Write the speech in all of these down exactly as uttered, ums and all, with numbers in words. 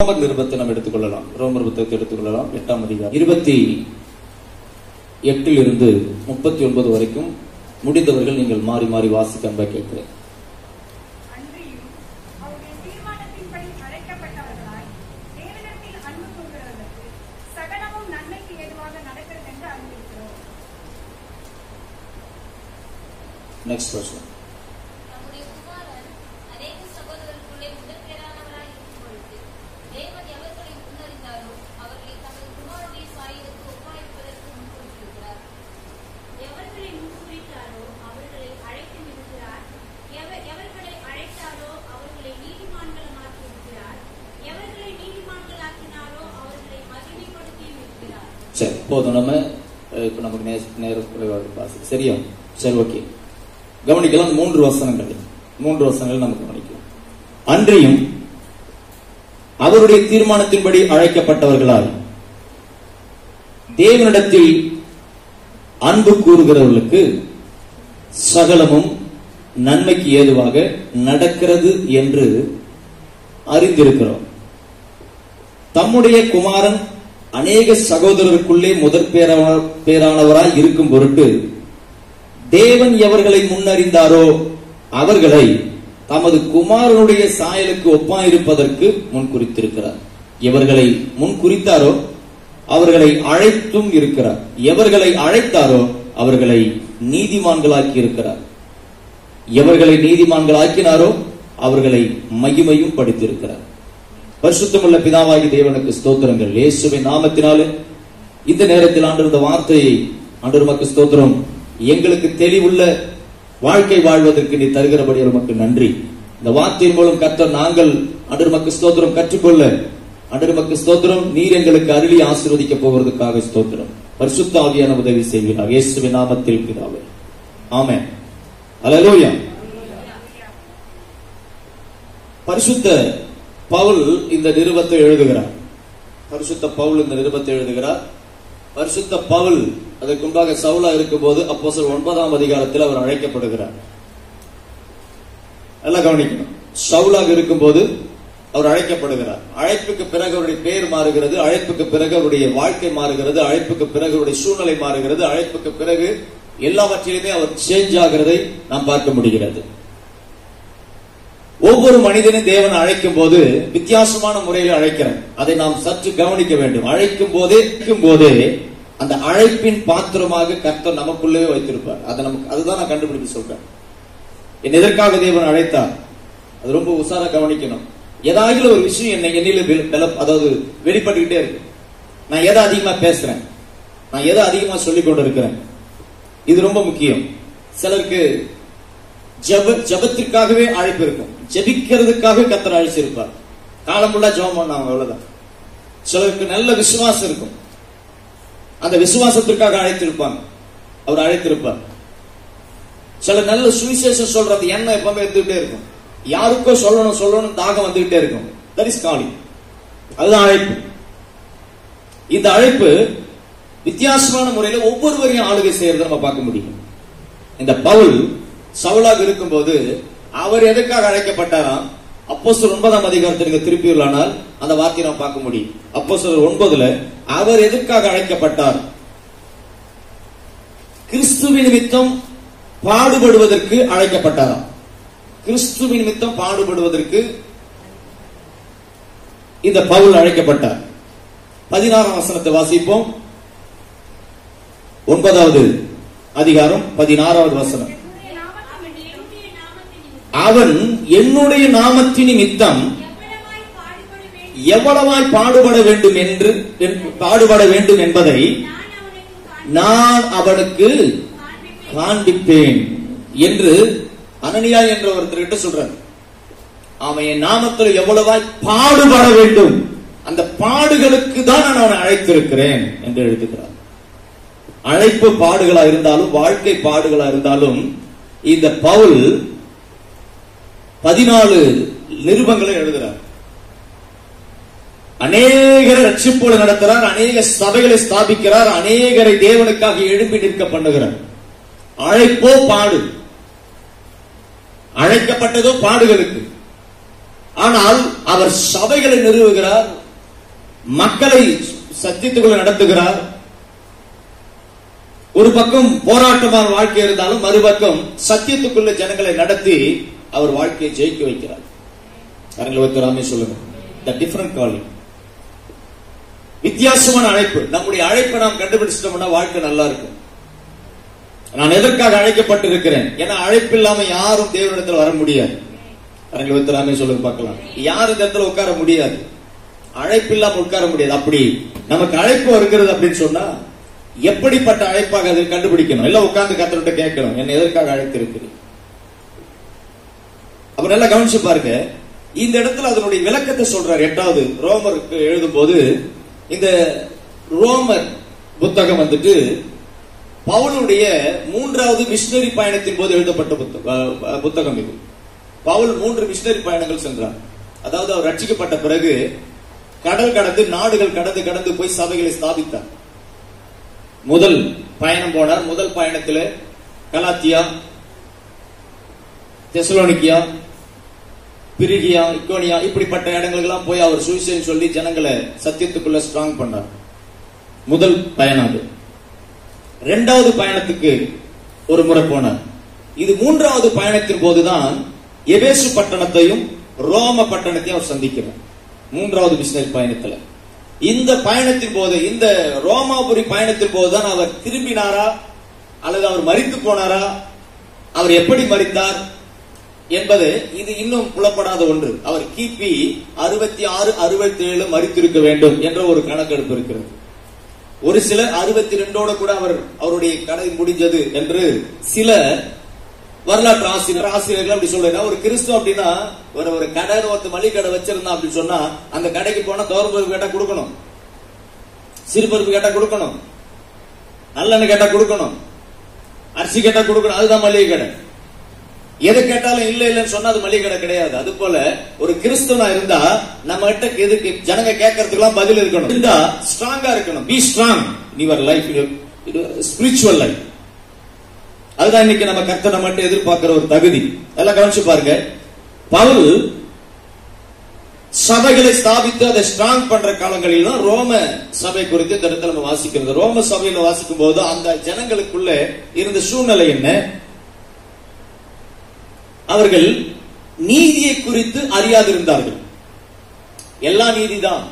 ரோமர் நிருபத்தை நாம் எடுத்துக்கொள்ளலாம். ரோமர் புத்தகத்தை எடுத்துக்கொள்ளலாம். எட்டாம் அதிகாரம் இருபத்தி எட்டில் இருந்து முப்பத்தி ஒன்பது வரைக்கும் முடிந்தவர்கள் நீங்கள் மாறி மாறி வாசிக்க அன்பா கேட்கிறேன். Next question. சரி, போதும். நம்ம இப்ப நமக்கு நேரம் குறைவாக சரியா? சரி, ஓகே. கவனிக்கலாம். மூன்று வசனங்கள் மூன்று வசனங்கள் நமக்கு கவனிக்கலாம். அன்றியும் அவருடைய தீர்மானத்தின்படி அழைக்கப்பட்டவர்களால் தேவனிடத்தில் அன்பு கூறுகிறவர்களுக்கு சகலமும் நன்மைக்கு ஏதுவாக நடக்கிறது என்று அறிந்திருக்கிறோம். தம்முடைய குமாரன் அநேக சகோதரருக்குள்ளே முதற் பேரானவராய் இருக்கும் பொருட்டு தேவன் எவர்களை முன்னறிந்தாரோ அவர்களை தமது குமாரனுடைய சாயலுக்கு ஒப்பாயிருப்பதற்கு முன் குறித்திருக்கிறார். எவர்களை முன் குறித்தாரோ அவர்களை அழைத்தும் இருக்கிறார். எவர்களை அழைத்தாரோ அவர்களை நீதிமான்களாக்கி இருக்கிறார். எவர்களை நீதிமான்களாக்கினாரோ அவர்களை மகிமையும் படித்திருக்கிறார். பரிசுத்தமுள்ள பிதாவாகி தேவனுக்கு ஸ்தோத்திரங்கள். இயேசுவின் நாமத்தினாலே இந்த நேரத்தில் ஆண்டிருந்த வார்த்தையை ஆண்டவர் உமக்கு ஸ்தோத்திரம். எங்களுக்கு தெளிவுள்ள வாழ்க்கை வாழ்வதற்கு நீ தருகிறபடி உமக்கு நன்றி. இந்த வார்த்தையின் மூலம் கர்த்தர் நாங்கள் ஆண்டவர் உமக்கு ஸ்தோத்திரம் கற்றுக்கொள்ள ஆண்டவர் உமக்கு ஸ்தோத்திரம். நீர் எங்களுக்கு அருளி ஆசீர்வதிக்க போவதற்காக ஸ்தோத்திரம். பரிசுத்த ஆவியான உதவி செய்கிறார். இயேசுவின் நாமத்தில் பிதாவே, ஆமென். அல்லேலூயா. பரிசுத்த பவுல் இந்த நிருபத்தை எழுதுகிறார். பரிசுத்த பவுல் இந்த நிருபத்தை எழுதுகிறார். பரிசுத்த பவுல் அதற்கு முன்பாக சவுலா இருக்கும் போது அப்போஸ்தலர் ஒன்பதாம் அதிகாரத்தில் அவர் அழைக்கப்படுகிறார். எல்லாம் கவனிக்கணும். சவுலாக இருக்கும் போது அவர் அழைக்கப்படுகிறார். அழைப்புக்கு பிறகு அவருடைய பெயர் மாறுகிறது. அழைப்புக்கு பிறகு அவருடைய வாழ்க்கை மாறுகிறது. அழைப்புக்கு பிறகு அவருடைய சூழ்நிலை மாறுகிறது. அழைப்புக்கு பிறகு எல்லாவற்றிலுமே அவர் சேஞ்ச் ஆகிறதை நாம் பார்க்க முடிகிறது. ஒவ்வொரு மனிதனும் தேவன் அழைக்கும் போது வித்தியாசமான முறையில் அழைக்கிறார். அதை நாம் சற்று கவனிக்க வேண்டும். அழைக்கும் போதே போதே அந்த அழைப்பின் பாத்திரமாக கர்த்தர் நமக்குள்ளே வைத்திருப்பார். அதை நமக்கு அதுதான் நான் கண்டுபிடிச்சு சொல்றேன். என் எதற்காக தேவன் அழைத்தார் அது ரொம்ப உசாரா கவனிக்கணும். ஏதாவது ஒரு விஷயம் என்னை என்னில அதாவது வெளிப்பட்டுக்கிட்டே இருக்கு. நான் எதை அதிகமா பேசுறேன், நான் எதை அதிகமா சொல்லிக் கொண்டு இருக்கிறேன், இது ரொம்ப முக்கியம். சிலருக்கு ஜப ஜபத்திற்காகவே அழைப்பு இருக்கும். ஜபிக்கிறதுக்காக கர்த்தர் அழைச்சிருப்பார். காலம் ஃபுல்லா ஜெபம் பண்ணாங்க, அவ்வளவுதான். சிலருக்கு நல்ல விசுவாசம் இருக்கும். அந்த விசுவாசத்திற்காக அழைத்திருப்பாங்க, அவர் அழைத்திருப்பார். சில நல்ல சுவிசேஷம் சொல்றது எண்ணம் எப்பவுமே இருந்துகிட்டே இருக்கும். யாருக்கோ சொல்லணும் சொல்லணும் தாகம் வந்துகிட்டே இருக்கும். That is calling. அதுதான் அழைப்பு. இந்த அழைப்பு வித்தியாசமான முறையில் ஒவ்வொருவரையும் ஆளுகை செய்யறதை நம்ம பார்க்க முடியும். இந்த பவுல் சவுலாக இருக்கும் போது அவர் எதற்காக அழைக்கப்பட்டாராம்? அப்போஸ்தலர் ஒன்பதாம் அதிகாரத்திற்கு திருப்பியுள்ளானால் அந்த வார்த்தையை நாம் பார்க்க முடியும். அப்போஸ்தலர் ஒன்பதுல அவர் எதற்காக அழைக்கப்பட்டார்? கிறிஸ்துவின் நிமித்தம் பாடுபடுவதற்கு அழைக்கப்பட்டாராம். கிறிஸ்துவின் நிமித்தம் பாடுபடுவதற்கு இந்த பவுல் அழைக்கப்பட்டார். பதினாறாம் வசனத்தை வாசிப்போம். ஒன்பதாவது அதிகாரம் பதினாறாவது வசனம். அவன் என்னுடைய நாமத்தின் நிமித்தம் எவ்வளவாய் பாடுபட வேண்டும் என்று பாடுபட வேண்டும் என்பதை நான் அவனுக்கு காண்பிப்பேன் என்று அனனியா என்ற ஒருத்தர்கிட்ட சொல்றார். அவன் என் நாமத்தில் எவ்வளவாய் பாடுபட வேண்டும், அந்த பாடுகளுக்கு தான் நான் அவனை அழைத்திருக்கிறேன் என்று எழுதுகிறார். அழைப்பு பாடுகளா இருந்தாலும் வாழ்க்கை பாடுகளா இருந்தாலும் இந்த பவுல் பதினாலு நிருபங்களை எழுதுகிறார். அநேகரை ரட்சிப்போடு நடத்துறார். அநேக சபைகளை ஸ்தாபிக்கிறார். அநேகரை தேவனுக்காக எழுப்பி நிற்க பண்ணுகிறார். அழைப்போ பாடு, அழைக்கப்பட்டதோ பாடுகளுக்கு. ஆனால் அவர் சபைகளை நிறுவுகிறார், மக்களை சத்தியத்துக்குள்ள நடத்துகிறார். ஒரு பக்கம் போராட்டமான வாழ்க்கை இருந்தாலும் மறுபக்கம் சத்தியத்துக்குள்ள ஜனங்களை நடத்தி அவர் வாழ்க்கையை ஜெயிக்க வைக்கிறார். அரங்கராமே சொல்லுங்க, தி டிஃபரண்ட் காலிங், வித்தியாசமான அழைப்பு. நம்முடைய அழைப்பை நாம் கண்டுபிடிச்சிட்டோம்னா வாழ்க்கை நல்லா இருக்கும். நான் எதற்காக அழைக்கப்பட்டிருக்கிறேன்? ஏன்னா அழைப்பு இல்லாம யாரும் தேவனிடத்தில் வர முடியாது. அரங்கராமே சொல்லுங்க பார்க்கலாம். யாரும் இந்த இடத்துல உட்கார முடியாது, அழைப்பு இல்லாம உட்கார முடியாது. அப்படி நமக்கு அழைப்பு வருகிறது அப்படின்னு சொன்னா எப்படிப்பட்ட அழைப்பாக அதை கண்டுபிடிக்கணும். எல்லாம் உட்கார்ந்து கத்தர்கிட்ட கேட்கணும், என்ன எதற்காக அழைத்திருக்கிறேன். அப்ப நல்லா கவனிச்சு பாருங்க. இந்த இடத்துல அதனுடைய விளக்கத்தை சொல்றார். எட்டாவது ரோமருக்கு எழுதும் போது இந்த ரோமர் புத்தகம் வந்துட்டு பவுலுடைய மூன்றாவது மிஷனரி பயணத்தின் போது எழுதப்பட்ட புத்தகம் இது. பவுல் மூன்று மிஷனரி பயணங்கள் சென்றார். அதாவது அவர் ரட்சிக்கப்பட்ட பிறகு கடல் கடந்து நாடுகள் கடந்து கடந்து போய் சபைகளை ஸ்தாபித்தார். முதல் பயணம் போனார். முதல் பயணத்தில் கலாத்தியா, தெசலோனிக்கியா, பிரிகியா, இக்கோனியா இப்படிப்பட்ட இடங்களுக்கெல்லாம் போய் அவர் சுவிசேஷம் சொல்லி ஜனங்களை சத்தியத்துக்குள்ள ஸ்ட்ராங் பண்ணார். முதல் பயணம் அது. இரண்டாவது பயணத்துக்கு ஒரு முறை போனார். இது மூன்றாவது பயணத்தின் போதுதான் எபேசு பட்டணத்தையும் ரோம பட்டணத்தையும் அவர் சந்திக்கிறார். மூன்றாவது மிஷனரி பயணத்துல இந்த பயணத்தின் போது, இந்த ரோமாபுரி பயணத்தின் போதுதான் அவர் திரும்பினாரா அல்லது அவர் மரித்து போனாரா, அவர் எப்படி மரித்தார் என்பது இது இன்னும் புலப்படாத ஒன்று. அவர் கிபி அறுபத்தி ஆறு அறுபத்தி ஏழு மரித்திருக்க வேண்டும் என்ற ஒரு கணக்கெடுப்பு இருக்கிறது. ஒரு சிலர் அறுபத்தி ரெண்டோட கூட அவர் அவருடைய கடை முடிஞ்சது என்று சில வரலாற்று ஆசிரியர் ஆசிரியர்கள் அப்படி சொல்றாங்க. ஒரு கிறிஸ்துவ அப்படின்னா ஒரு ஒரு கடை, ஒருத்தர் மளிகை கடை வச்சிருந்தா அப்படின்னு சொன்னா அந்த கடைக்கு போனா தோரம்பருப்பு கேட்டா கொடுக்கணும், சிறுபருப்பு கேட்டா கொடுக்கணும், நல்லெண்ணெய் கேட்டா கொடுக்கணும், அரிசி கேட்டா கொடுக்கணும். அதுதான் மளிகை கடை. எதை கேட்டாலும் இல்ல இல்லன்னு சொன்னா அது மளிகை கடை கிடையாது. அது போல ஒரு கிறிஸ்துவனா இருந்தா நம்ம கிட்ட எதுக்கு ஜனங்க கேட்கறதுக்கெல்லாம் பதில் இருக்கணும். இருந்தா ஸ்ட்ராங்கா இருக்கணும். Be strong in your life, spiritual life. அதுதான் இன்னைக்கு நம்ம கர்த்தரை மட்டும் எதிர்பார்க்கிற ஒரு தகுதி. எல்லாம் கவனிச்சு பாருங்க. பவுல் சபைகளை ஸ்தாபித்து அதை ஸ்ட்ராங் பண்ற காலங்களில் தான் ரோம சபை குறித்து இந்த இடத்துல நம்ம வாசிக்கிறது. ரோம சபையில வாசிக்கும் போது அந்த ஜனங்களுக்குள்ள இருந்த சூழ்நிலை என்ன? அவர்கள் நீதியை குறித்து அறியாதிருந்தார்கள். எல்லா நீதிதான்,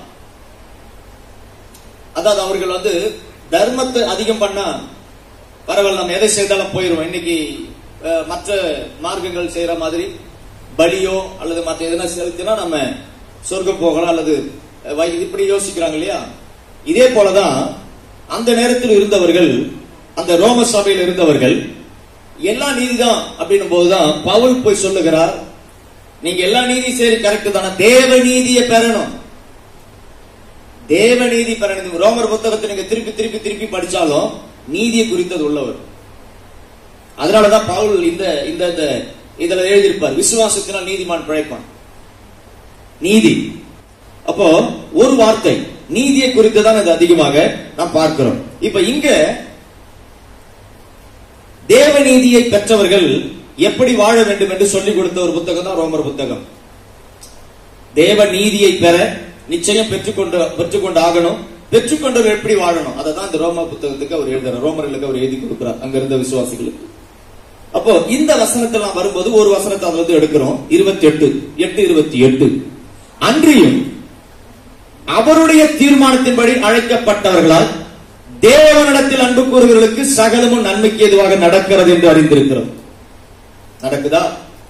அதாவது அவர்கள் வந்து தர்மத்தை அதிகம் பண்ணா பரவாயில்ல, நம்ம எதை செய்தாலும் போயிருவோம். இன்னைக்கு மற்ற மார்க்கங்கள் செய்யற மாதிரி பலியோ அல்லது மற்ற எதனா செலுத்தினா நம்ம சொர்க்கம் போகலாம் அல்லது இப்படி யோசிக்கிறாங்க இல்லையா? இதே போலதான் அந்த நேரத்தில் இருந்தவர்கள், அந்த ரோம சபையில் இருந்தவர்கள் எல்லா நீதிதான் அப்படின்னும் போதுதான் பவுல் போய் சொல்லுகிறார், நீங்க எல்லா நீதி சரி கரெக்ட் தானே, தேவ நீதியை பெறணும், தேவ நீதி பெறணும். ரோமர் புத்தகத்தை நீங்க திருப்பி திருப்பி திருப்பி படிச்சாலும் நீதியை குறித்தது உள்ளவர். அதனாலதான் பவுல் இந்த இந்த இதுல எழுதியிருப்பார், விசுவாசத்தினால் நீதிமான் பிழைப்பான். நீதி. அப்போ ஒரு வார்த்தை நீதியை குறித்து தான் இது அதிகமாக நாம் பார்க்கிறோம். இப்ப இங்க தேவ நீதியை பெற்றவர்கள் எப்படி வாழ வேண்டும் என்று சொல்லிக் கொடுத்த ஒரு புத்தகம் தான் ரோமர் புத்தகம். தேவ நீதியை பெற நிச்சயம் பெற்றுக்கொண்டு பெற்றுக்கொண்டு ஆகணும். பெற்றுக்கொண்டவர் எப்படி வாழணும் அதை தான் இந்த ரோம புத்தகத்துக்கு அவர் எழுதுறார், ரோமர்களுக்கு அவர் எழுதி கொடுக்கிறார் அங்க இருந்த விசுவாசிகளுக்கு. அப்போ இந்த வசனத்தில் நாம் வரும்போது ஒரு வசனத்தை அதுல இருந்து எடுக்கிறோம். இருபத்தி எட்டு எட்டு இருபத்தி எட்டு அன்றியும் அவருடைய தீர்மானத்தின்படி அழைக்கப்பட்டவர்களால் தேவனிடத்தில் அன்பு கூறுகிறவர்களுக்கு சகலமும் நன்மைக்கு எதுவாக நடக்கிறது என்று அறிந்திருக்கிறோம். நடக்குதா?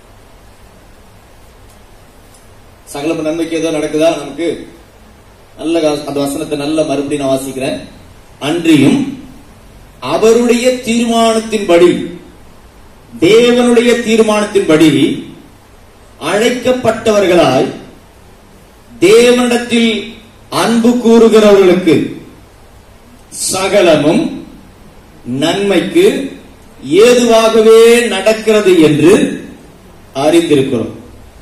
சகலமும் நன்மைக்கு ஏதோ நடக்குதா? நமக்கு நல்ல அந்த வசனத்தை நல்ல மறுபடியும் நான் வாசிக்கிறேன். அன்றியும் அவருடைய தீர்மானத்தின்படி, தேவனுடைய தீர்மானத்தின்படி அழைக்கப்பட்டவர்களாய் தேவனிடத்தில் அன்பு கூறுகிறவர்களுக்கு சகலமும் நன்மைக்கு ஏதுவாகவே நடக்கிறது என்று அறிந்திருக்கிறோம்.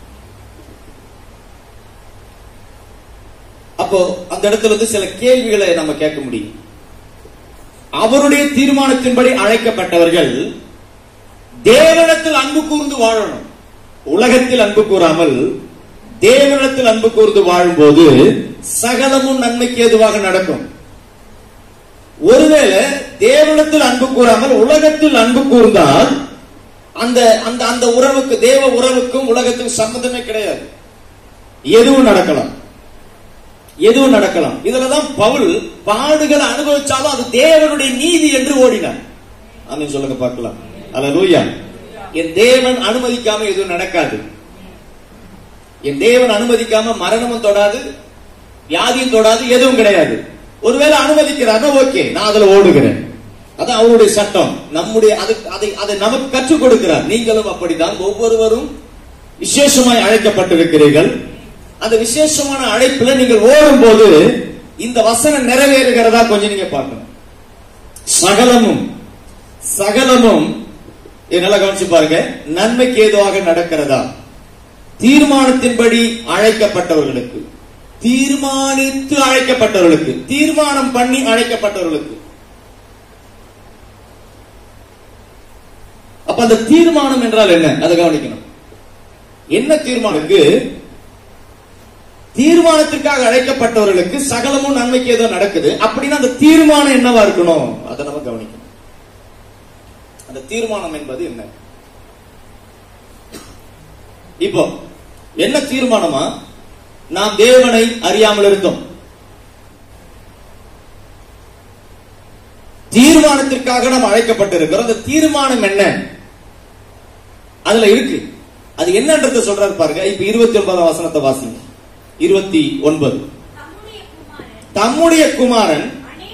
அப்போ அந்த இடத்துல வந்து சில கேள்விகளை நம்ம கேட்க முடியும். அவருடைய தீர்மானத்தின்படி அழைக்கப்பட்டவர்கள் தேவனிடத்தில் அன்பு கூர்ந்து வாழணும். உலகத்தில் அன்பு கூறாமல் தேவனிடத்தில் அன்பு கூர்ந்து வாழும்போது சகலமும் நன்மைக்கு ஏதுவாக நடக்கும். ஒருவேளை தேவனிடத்தில் அன்பு கூறாமல் உலகத்தில் அன்பு கூர்ந்தால் அந்த அந்த அந்த உறவுக்கு, தேவ உறவுக்கும் உலகத்துக்கும் சம்பந்தமே கிடையாது. எதுவும் நடக்கலாம், எதுவும் நடக்கலாம். இதுலதான் பவுல் பாடுகளை அனுபவிச்சாலும் அது தேவனுடைய நீதி என்று ஓடினார். ஆமென் சொல்லுங்க பார்க்கலாம். அல்லேலூயா. என் தேவன் அனுமதிக்காம எதுவும் நடக்காது. என் தேவன் அனுமதிக்காம மரணமும் தொடாது, வியாதியும் தொடாது, எதுவும் கிடையாது. ஒருவேளை அனுமதிக்கிறார்னா ஓகே, நான் அதுல ஓடுகிறேன். அதான் அவருடைய சட்டம். நம்முடைய அதை அதை நமக்கு கற்றுக் கொடுக்கிறார். நீங்களும் அப்படிதான், ஒவ்வொருவரும் விசேஷமாய் அழைக்கப்பட்டிருக்கிறீர்கள். அந்த விசேஷமான அழைப்புல நீங்கள் ஓடும் போது இந்த வசனம் நிறைவேறுகிறதா கொஞ்சம் நீங்க பார்க்கணும். சகலமும் சகலமும் நல்லா கவனிச்சு பாருங்க. நன்மைக்கு ஏதுவாக நடக்கிறதா? தீர்மானத்தின்படி அழைக்கப்பட்டவர்களுக்கு, தீர்மானித்து அழைக்கப்பட்டவர்களுக்கு, தீர்மானம் பண்ணி அழைக்கப்பட்டவர்களுக்கு. அப்ப அந்த தீர்மானம் என்றால் என்ன? அதை கவனிக்கணும். என்ன தீர்மானத்துக்கு? தீர்மானத்திற்காக அழைக்கப்பட்டவர்களுக்கு சகலமும் நன்மைக்கு ஏதோ நடக்குது அப்படின்னா அந்த தீர்மானம் என்னவா இருக்கணும்? அதை நம்ம கவனிக்கணும். அந்த தீர்மானம் என்பது என்ன? இப்போ என்ன தீர்மானமா? நாம் தேவனை அறியாமல் இருந்தோம். தீர்மானத்திற்காக நாம் அழைக்கப்பட்டிருக்கிறோம். அந்த தீர்மானம் என்ன? அதுல இருக்கு. அது என்னன்றத சொல்றாரு பாருங்க. இப்ப இருபத்தி ஒன்பதாம் வசனத்தை வாசிங்க. இருபத்தி ஒன்பது. தம்முடைய குமாரன்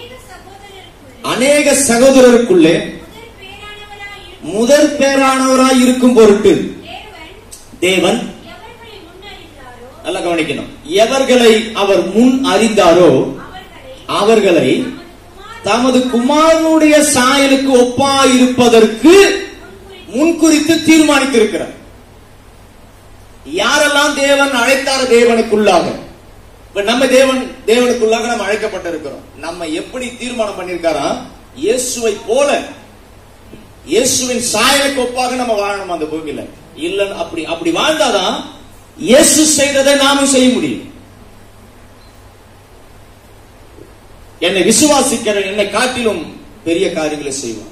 அநேக சகோதரருக்குள்ளே முதற் பேரானவராய் இருக்கும் பொருட்டு தேவன், நல்லா கவனிக்கணும், எவர்களை அவர் முன் அறிந்தாரோ அவர்களை தமது குமாரனுடைய சாயலுக்கு ஒப்பாயிருப்பதற்கு முன்குறித்து தீர்மானித்திருக்கிறார். யாரெல்லாம் தேவன் அழைத்தார தேவனுக்குள்ளாக, இப்ப நம்ம தேவன் தேவனுக்குள்ளாக நம்ம அழைக்கப்பட்டிருக்கிறோம். நம்ம எப்படி தீர்மானம் பண்ணிருக்காரா? இயேசுவை போல, இயேசுவின் சாயலுக்கு ஒப்பாக நம்ம வாழணும் அந்த பூமியில. இல்ல அப்படி அப்படி வாழ்ந்தாதான் இயேசு செய்ததை நாமும் செய்ய முடியும். என்னை விசுவாசிக்கிற என்னை காட்டிலும் பெரிய காரியங்களை செய்வார்.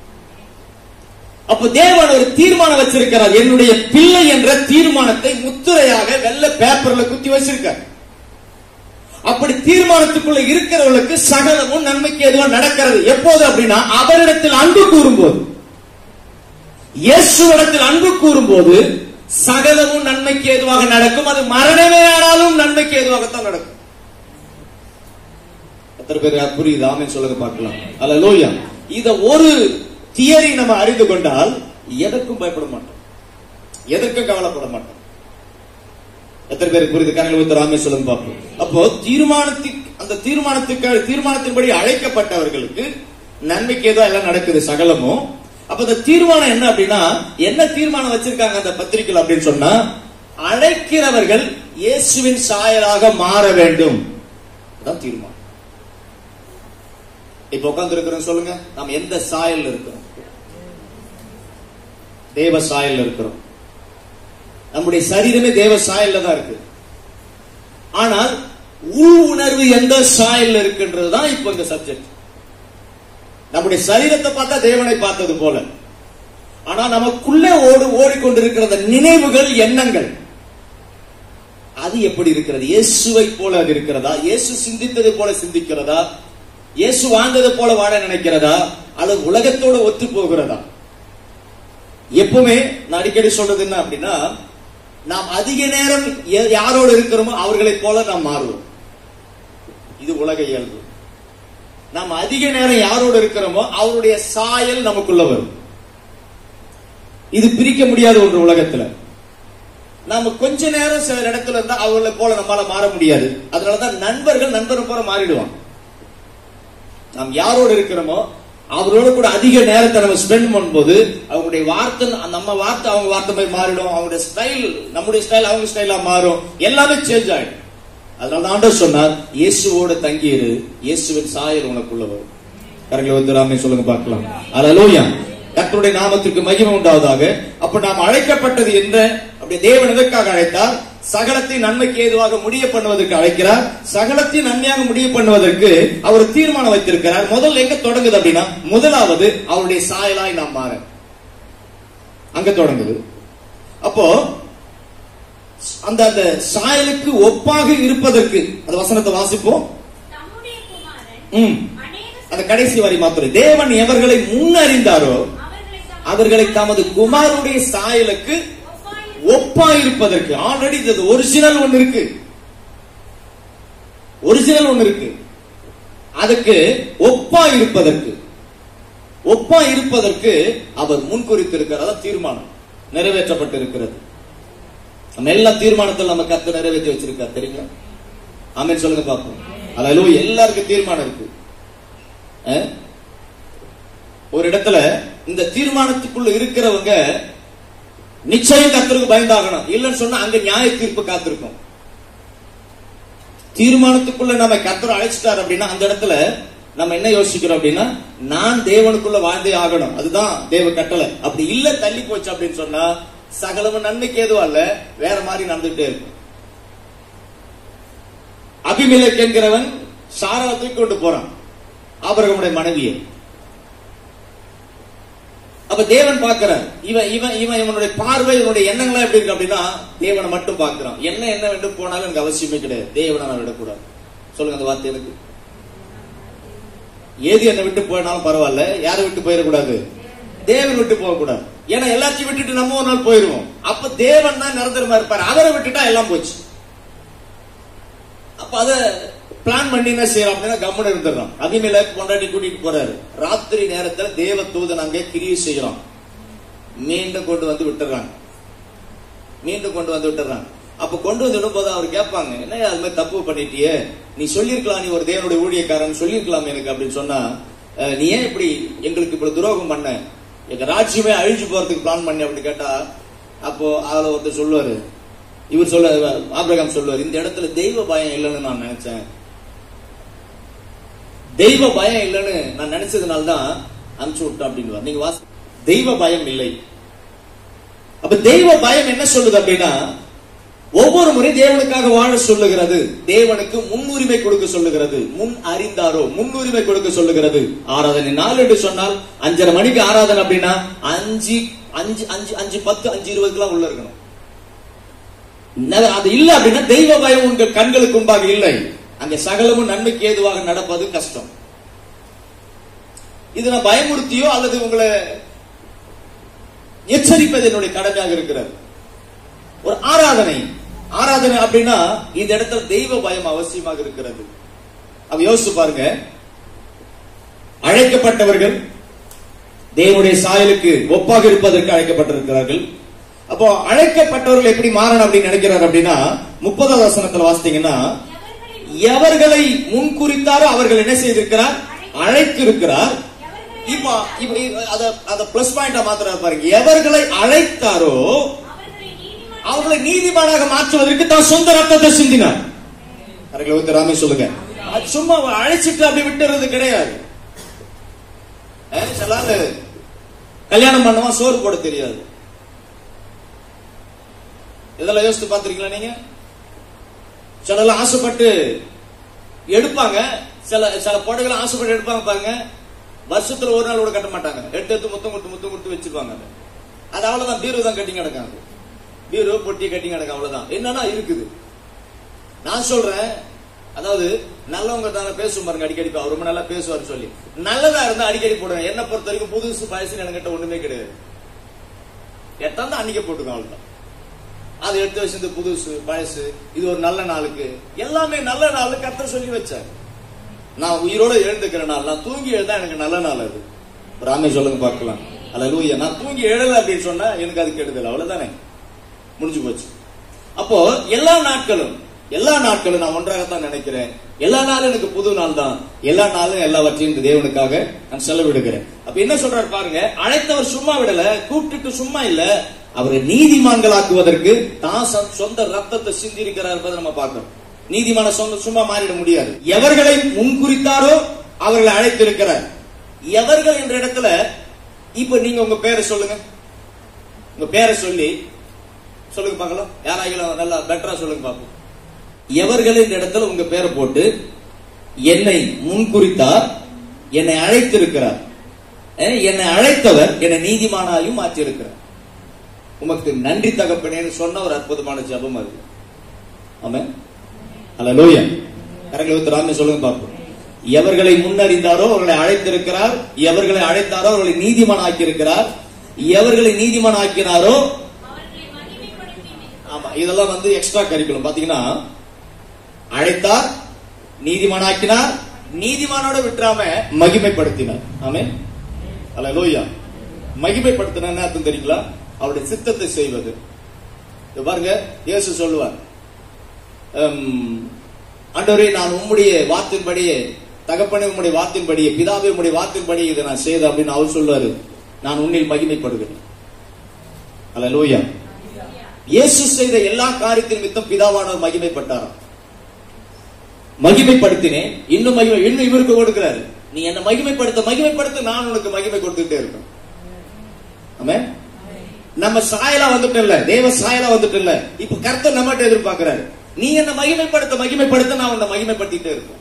அப்ப தேவன் ஒரு தீர்மானம் வச்சிருக்கிறார். என்னுடைய பிள்ளை என்ற தீர்மானத்தை முத்திரையாக வெள்ளை பேப்பர்ல குத்தி வச்சிருக்கார். அப்படி தீர்மானத்துக்குள்ள இருக்கிறவர்களுக்கு சகலமும் நன்மைக்கு எதுவும் நடக்கிறது. எப்போது அப்படின்னா அவரிடத்தில் அன்பு கூறும்போது, இயேசுவிடத்தில் அன்பு கூறும்போது சகலமும் நன்மைக்கு ஏதுவாக நடக்கும். அது மரணமே ஆனாலும் நன்மைக்கு ஏதுவாகத்தான் நடக்கும். எத்தனை பேர் புரியுது? ஆமென் சொல்லுங்க பார்க்கலாம். அல்லேலூயா. இத ஒரு தியரி நம்ம அறிந்து கொண்டால் எதற்கும் பயப்பட மாட்டோம், எதற்கும் கவலைப்பட மாட்டோம். எத்தனை பேருக்கு புரியுது? கரங்களை ஊத்த ஆமென் சொல்லுங்க பார்ப்போம். அப்போ தீர்மானத்துக்கு, அந்த தீர்மானத்துக்கு தீர்மானத்தின்படி அழைக்கப்பட்டவர்களுக்கு நன்மைக்கு ஏதோ எல்லாம் நடக்குது சகலமும். அப்ப இந்த தீர்மானம் என்ன அப்படின்னா, என்ன தீர்மானம் வச்சிருக்காங்க அந்த பத்திரிகையில் அப்படின்னு சொன்னா, அழைக்கிறவர்கள் இயேசுவின் சாயலாக மாற வேண்டும். அதான் தீர்மானம். இப்ப உட்கார்ந்து இருக்கிறோம், சொல்லுங்க, நாம் எந்த சாயல் இருக்கிறோம்? தேவ சாயல் இருக்கிறோம். நம்முடைய சரீரமே தேவ சாயல்ல தான் இருக்கு. ஆனால் உள் உணர்வு எந்த சாயல் இருக்குன்றதுதான் இப்ப இந்த சப்ஜெக்ட். நம்முடைய சரீரத்தை பார்த்தா தேவனை பார்த்தது போல, ஆனா நமக்குள்ளே ஓடு ஓடிக்கொண்டிருக்கிற நினைவுகள், எண்ணங்கள், அது எப்படி இருக்கிறது? இயேசுவை போல அது இருக்கிறதா? இயேசு சிந்தித்தது போல சிந்திக்கிறதா? இயேசு வாழ்ந்தது போல வாழ நினைக்கிறதா? அல்லது உலகத்தோடு ஒத்து போகிறதா? எப்பவுமே நான் அடிக்கடி சொல்றது என்ன அப்படின்னா, நாம் அதிக நேரம் யாரோடு இருக்கிறோமோ அவர்களை போல நாம் மாறுவோம். இது உலக இயல்பு. நாம் அதிக நேரம் யாரோடு இருக்கிறோமோ அவருடைய சாயல் நமக்குள்ள வரும். இது பிரிக்க முடியாத ஒன்று உலகத்துல. நாம கொஞ்ச நேரம் சில இடத்துல இருந்தா அவர்களை போல நம்மளால மாற முடியாது. அதனாலதான் நண்பர்கள் நண்பர் போல மாறிடுவாங்க. நாம் யாரோடு இருக்கிறோமோ அவரோட கூட அதிக நேரத்தை நம்ம ஸ்பெண்ட் பண்ணும்போது அவங்களுடைய வார்த்தை நம்ம வார்த்தை அவங்க வார்த்தை போய் மாறிடும். அவங்களுடைய ஸ்டைல் நம்முடைய ஸ்டைல் அவங்க ஸ்டைலா மாறும். எல்லாமே சேஞ்ச் ஆயிடும். அதனால ஆண்டவர் சொன்னார், இயேசுவோடு தங்கியிரு, இயேசுவின் சாயல் உனக்குள்ள வரும். கரங்களை வந்து ராமே சொல்லுங்க பார்க்கலாம். அல்லேலூயா. கர்த்தருடைய நாமத்திற்கு மகிமை உண்டாவதாக. அப்ப நாம் அழைக்கப்பட்டது என்ன? அப்படி தேவன் எதற்காக அழைத்தார்? சகலத்தை நன்மைக்கு ஏதுவாக முடிய பண்ணுவதற்கு அழைக்கிறார். சகலத்தையும் நன்மையாக முடிய பண்ணுவதற்கு அவர் தீர்மானம் வைத்திருக்கிறார். முதல்ல எங்க தொடங்குது அப்படின்னா, முதலாவது அவருடைய சாயலாய் நாம் மாற அங்க தொடங்குது. அப்போ அந்த அந்த சாயலுக்கு ஒப்பாக இருப்பதற்கு அந்த வசனத்தை வாசிப்போம். அந்த கடைசி வரி மாத்திரம், தேவன் எவர்களை முன்னறிந்தாரோ அவர்களை தமது குமாரனுடைய சாயலுக்கு ஒப்பா இருப்பதற்கு. ஆல்ரெடி இது ஒரிஜினல் ஒன்னு இருக்கு, ஒரிஜினல் ஒன்னு இருக்கு. அதுக்கு ஒப்பா இருப்பதற்கு, ஒப்பா இருப்பதற்கு அவர் முன்குறித்திருக்கிறார். அதான் தீர்மானம் நிறைவேற்றப்பட்டு இருக்கிறது. நம்ம எல்லா தீர்மானத்தில் நம்ம கர்த்தர் நிறைவேற்றி வச்சிருக்கார் தெரியுங்களா? ஆமென் சொல்லுங்க பாப்போம். அல்லேலூயா. எல்லாருக்கும் தீர்மானம் இருக்கு. ஒரு இடத்துல இந்த தீர்மானத்துக்குள்ள இருக்கிறவங்க நிச்சயம் கர்த்தருக்கு பயந்தாகணும். இல்லன்னு சொன்னா அங்க நியாய தீர்ப்பு காத்திருக்கும். தீர்மானத்துக்குள்ள நம்ம கர்த்தர் அழைச்சிட்டார் அப்படின்னா அந்த இடத்துல நம்ம என்ன யோசிக்கிறோம் அப்படின்னா, நான் தேவனுக்குள்ள வாழ்ந்தே ஆகணும், அதுதான் தேவ கட்டளை. அப்படி இல்ல தள்ளி போச்சு அப்படின்னு சொன்னா சகலமும் நன்மைக்கு ஏதுவா இல்ல, வேற மாதிரி நடந்துகிட்டே இருக்கும். அபிமெலேக் என்கிறவன் சாராவை தூக்கி கொண்டு போறான், ஆபிரகாமுடைய மனைவியை. அப்ப தேவன் பார்க்கிறார், இவன் இவன் இவன் இவனுடைய பார்வை, இவனுடைய எண்ணங்களா எப்படி இருக்கு அப்படின்னா தேவனை மட்டும் பார்க்கிறான். என்ன என்ன வேண்டும் போனாலும் எனக்கு அவசியமே கிடையாது, தேவனை நான் விடக்கூடாது. சொல்லுங்க அந்த வார்த்தை. எனக்கு ஏது என்னை விட்டு போனாலும் பரவாயில்ல, யாரை விட்டு போயிடக்கூடாது, தேவன் விட்டு போக கூடாது. ஏன்னா எல்லாத்தையும் விட்டுட்டு நம்ம ஒரு நாள் போயிருவோம். அப்ப தேவன் தான் நிரந்தரமா இருப்பாரு, அவரை விட்டுட்டா எல்லாம் போச்சு. அப்ப அத பிளான் பண்ணி என்ன செய்யலாம் அப்படின்னா கம்மன் இருந்துடுறான். அபிமெலேக் கொண்டாடி கூட்டிட்டு போறாரு. ராத்திரி நேரத்துல தேவ தூதன் அங்கே கிரியை செய்யறான். மீண்டும் கொண்டு வந்து விட்டுறாங்க, மீண்டும் கொண்டு வந்து விட்டுறாங்க. அப்ப கொண்டு வந்து விடும் போது அவர் கேட்பாங்க, என்ன அது மாதிரி தப்பு பண்ணிட்டியே, நீ சொல்லிருக்கலாம், நீ ஒரு தேவனுடைய ஊழியக்காரன் சொல்லிருக்கலாம் எனக்கு அப்படின்னு சொன்னா, நீ ஏன் இப்படி எங்களுக்கு இப்படி துரோகம் பண்ண, எங்க ராஜ்யமே அழிஞ்சு போறதுக்கு பிளான் பண்ண அப்படின்னு கேட்டா, அப்போ அதுல ஒருத்தர் சொல்லுவாரு, இவர் சொல்ல ஆபிரகாம் சொல்லுவார், இந்த இடத்துல தெய்வ பயம் இல்லைன்னு நான் நினைச்சேன், தெய்வ பயம் இல்லைன்னு நான் நினைச்சதுனால்தான் அனுப்பிச்சு விட்டேன் அப்படின்னு. நீங்க வாசி, தெய்வ பயம் இல்லை. அப்ப தெய்வ பயம் என்ன சொல்லுது அப்படின்னா, ஒவ்வொரு முறை தேவனுக்காக வாழ சொல்லுகிறது, தேவனுக்கு முன்னுரிமை கொடுக்க சொல்லுகிறது. முன் அறிந்தாரோ முன்னுரிமை கொடுக்க சொல்லுகிறது. ஆராதனை நாள் என்று சொன்னால் அஞ்சரை மணிக்கு ஆராதனை அப்படின்னா அஞ்சு அஞ்சு அஞ்சு அஞ்சு பத்து அஞ்சு இருபதுக்கெல்லாம் உள்ள இருக்கணும். அது இல்ல அப்படின்னா தெய்வ பயம் உங்கள் கண்களுக்கு முன்பாக இல்லை, அங்க சகலமும் நன்மைக்கு ஏதுவாக நடப்பது கஷ்டம். இது நான் பயமுறுத்தியோ அல்லது உங்களை எச்சரிப்பது என்னுடைய கடமையாக இருக்கிறது. ஒரு ஆராதனை ஆராதனை அப்படின்னா இந்த இடத்துல தெய்வ பயம் அவசியமாக இருக்கிறது. அப்ப யோசிச்சு பாருங்க, அழைக்கப்பட்டவர்கள் தேவனுடைய சாயலுக்கு ஒப்பாக இருப்பதற்கு அழைக்கப்பட்டிருக்கிறார்கள். அப்போ அழைக்கப்பட்டவர்கள் எப்படி மாறணும் அப்படின்னு நினைக்கிறார் அப்படின்னா, முப்பதாவது வசனத்துல வாசித்தீங்கன்னா, எவர்களை முன்குறித்தாரோ அவர்கள் என்ன செய்திருக்கிறார், அழைத்திருக்கிறார். இப்ப அத பிளஸ் பாயிண்டா மாத்திர பாருங்க, எவர்களை அழைத்தாரோ அவர்களை நீதிமானாக மாற்றுவதற்கு தான் சொந்த ரத்தத்தை சிந்தினார். ராமே சொல்லுங்க, சும்மா அழைச்சிட்டு அப்படி விட்டுறது கிடையாது. கல்யாணம் பண்ணவா சோறு போட தெரியாது, இதெல்லாம் யோசித்து பாத்திருக்கீங்களா நீங்க? சில ஆசைப்பட்டு எடுப்பாங்க, சில சில புடவைகளை ஆசைப்பட்டு எடுப்பாங்க பாருங்க, வருஷத்துல ஒரு நாள் கூட கட்ட மாட்டாங்க, எடுத்து எடுத்து முத்தம் கொடுத்து முத்தம் கொடுத்து வச்சிருப்பாங்க. அது அவ்வளவுதான், பீரோ தான் கட்டி கிடக்காங்க, பீரோ பொட்டி கட்டி கிடக்க, அவ்வளவுதான். என்னன்னா இருக்குது. நான் சொல்றேன், அதாவது நல்லவங்க தானே பேசும் பாருங்க, அடிக்கடி ரொம்ப நல்லா பேசுவார் சொல்லி, நல்லதா இருந்தா அடிக்கடி போடுவேன். என்ன பொறுத்த வரைக்கும் புதுசு பழசு என்கிட்ட ஒண்ணுமே கிடையாது, எட்டாந்து அன்னைக்கு போட்டுக்கோங்க, அவ்வளவுதான். அது எடுத்து வச்சு புதுசு பழசு, இது ஒரு நல்ல நாளுக்கு, எல்லாமே நல்ல நாள் கர்த்தர் சொல்லி வச்சார். நான் உயிரோட எழுந்துக்கிற நாள், நான் தூங்கி எழுதா எனக்கு நல்ல நாள். அது ராமே சொல்லுங்க பார்க்கலாம். அல்லேலூயா. நான் தூங்கி எழல அப்படின்னு சொன்னா எனக்கு அது கெடுதல், அவ்வளவுதானே, முடிஞ்சு போச்சு. அப்போ எல்லா நாட்களும் எல்லா நாட்களும் நான் ஒன்றாகத்தான் நினைக்கிறேன். எல்லா நாளும் எனக்கு புது நாள் தான், எல்லா நாளும் எல்லாவற்றையும் தேவனுக்காக நான் செலவிடுகிறேன். அப்ப என்ன சொல்றாரு பாருங்க, அழைத்தவர் சும்மா விடல, கூப்பிட்டுட்டு சும்மா இல்ல, அவரை நீதிமான்களாக்குவதற்கு தான் சொந்த ரத்தத்தை சிந்தி இருக்கிறார் என்பதை நம்ம பார்க்கிறோம். நீதிமான சொந்த சும்மா மாறிட முடியாது. எவர்களை முன்குறித்தாரோ அவர்களை அழைத்திருக்கிறார். எவர்கள் என்ற இடத்துல இப்ப நீங்க உங்க பேரை சொல்லுங்க, உங்க பேரை சொல்லி சொல்லுங்க பார்க்கலாம். யாராவது நல்லா பெட்டரா சொல்லுங்க பார்ப்போம். எவர்கள் இந்த இடத்துல உங்க பேரை போட்டு என்னை முன்குறித்தார், என்னை அழைத்திருக்கிறார், என்னை அழைத்தவர் என்னை நீதிமானாயும் மாற்றி இருக்கிறார். உமக்கு நன்றி தகப்பனேன்னு சொன்ன ஒரு அற்புதமான ஜெபம் அது. ஆமென். ஹல்லேலூயா. கரங்களை ஊத்தி ராமே சொல்லுங்க பார்ப்போம். எவர்களை முன்னறிந்தாரோ அவர்களை அழைத்திருக்கிறார், எவர்களை அழைத்தாரோ அவர்களை நீதிமான் ஆக்கியிருக்கிறார், எவர்களை நீதிமான் ஆக்கினாரோ. ஆமா, இதெல்லாம் வந்து எக்ஸ்ட்ரா கரிக்குலம். பாத்தீங்கன்னா அழைத்தார், நீதிமான் ஆக்கினார், நீதிமானோட விட்டுறாம மகிமைப்படுத்தினார். ஆமென். ஹல்லேலூயா. மகிமைப்படுத்தினா என்ன அர்த்தம் தெரியுங்களா? அவருடைய சித்தத்தை செய்வது. பாருங்க, இயேசு சொல்லுவார், ஆண்டவரே நான் உம்முடைய வார்த்தையின்படியே, தகப்பனே உம்முடைய வார்த்தையின்படியே, பிதாவே உம்முடைய வார்த்தையின்படியே இதை நான் செய்த அப்படின்னு அவர் சொல்லுவாரு. நான் உன்னில் மகிமைப்படுகிறேன். ஹல்லேலூயா. இயேசு செய்த எல்லா காரியத்தின் மித்தம் பிதாவானவர் மகிமைப்பட்டாராம். மகிமைப்படுத்தினேன், இன்னும் மகிமை இன்னும் இவருக்கு கொடுக்கிறாரு. நீ என்ன மகிமைப்படுத்த மகிமைப்படுத்த நான் உனக்கு மகிமை கொடுத்துட்டே இருக்கேன். ஆமென். நம்ம சாயலா வந்துட்டு இல்ல, தேவ சாயலா வந்துட்டு இல்ல. இப்ப கர்த்தர் நம்மகிட்ட எதிர்பார்க்கிறாரு, நீ என்ன மகிமைப்படுத்த மகிமைப்படுத்த நான் உன்னை மகிமைப்படுத்திட்டே இருக்கேன்.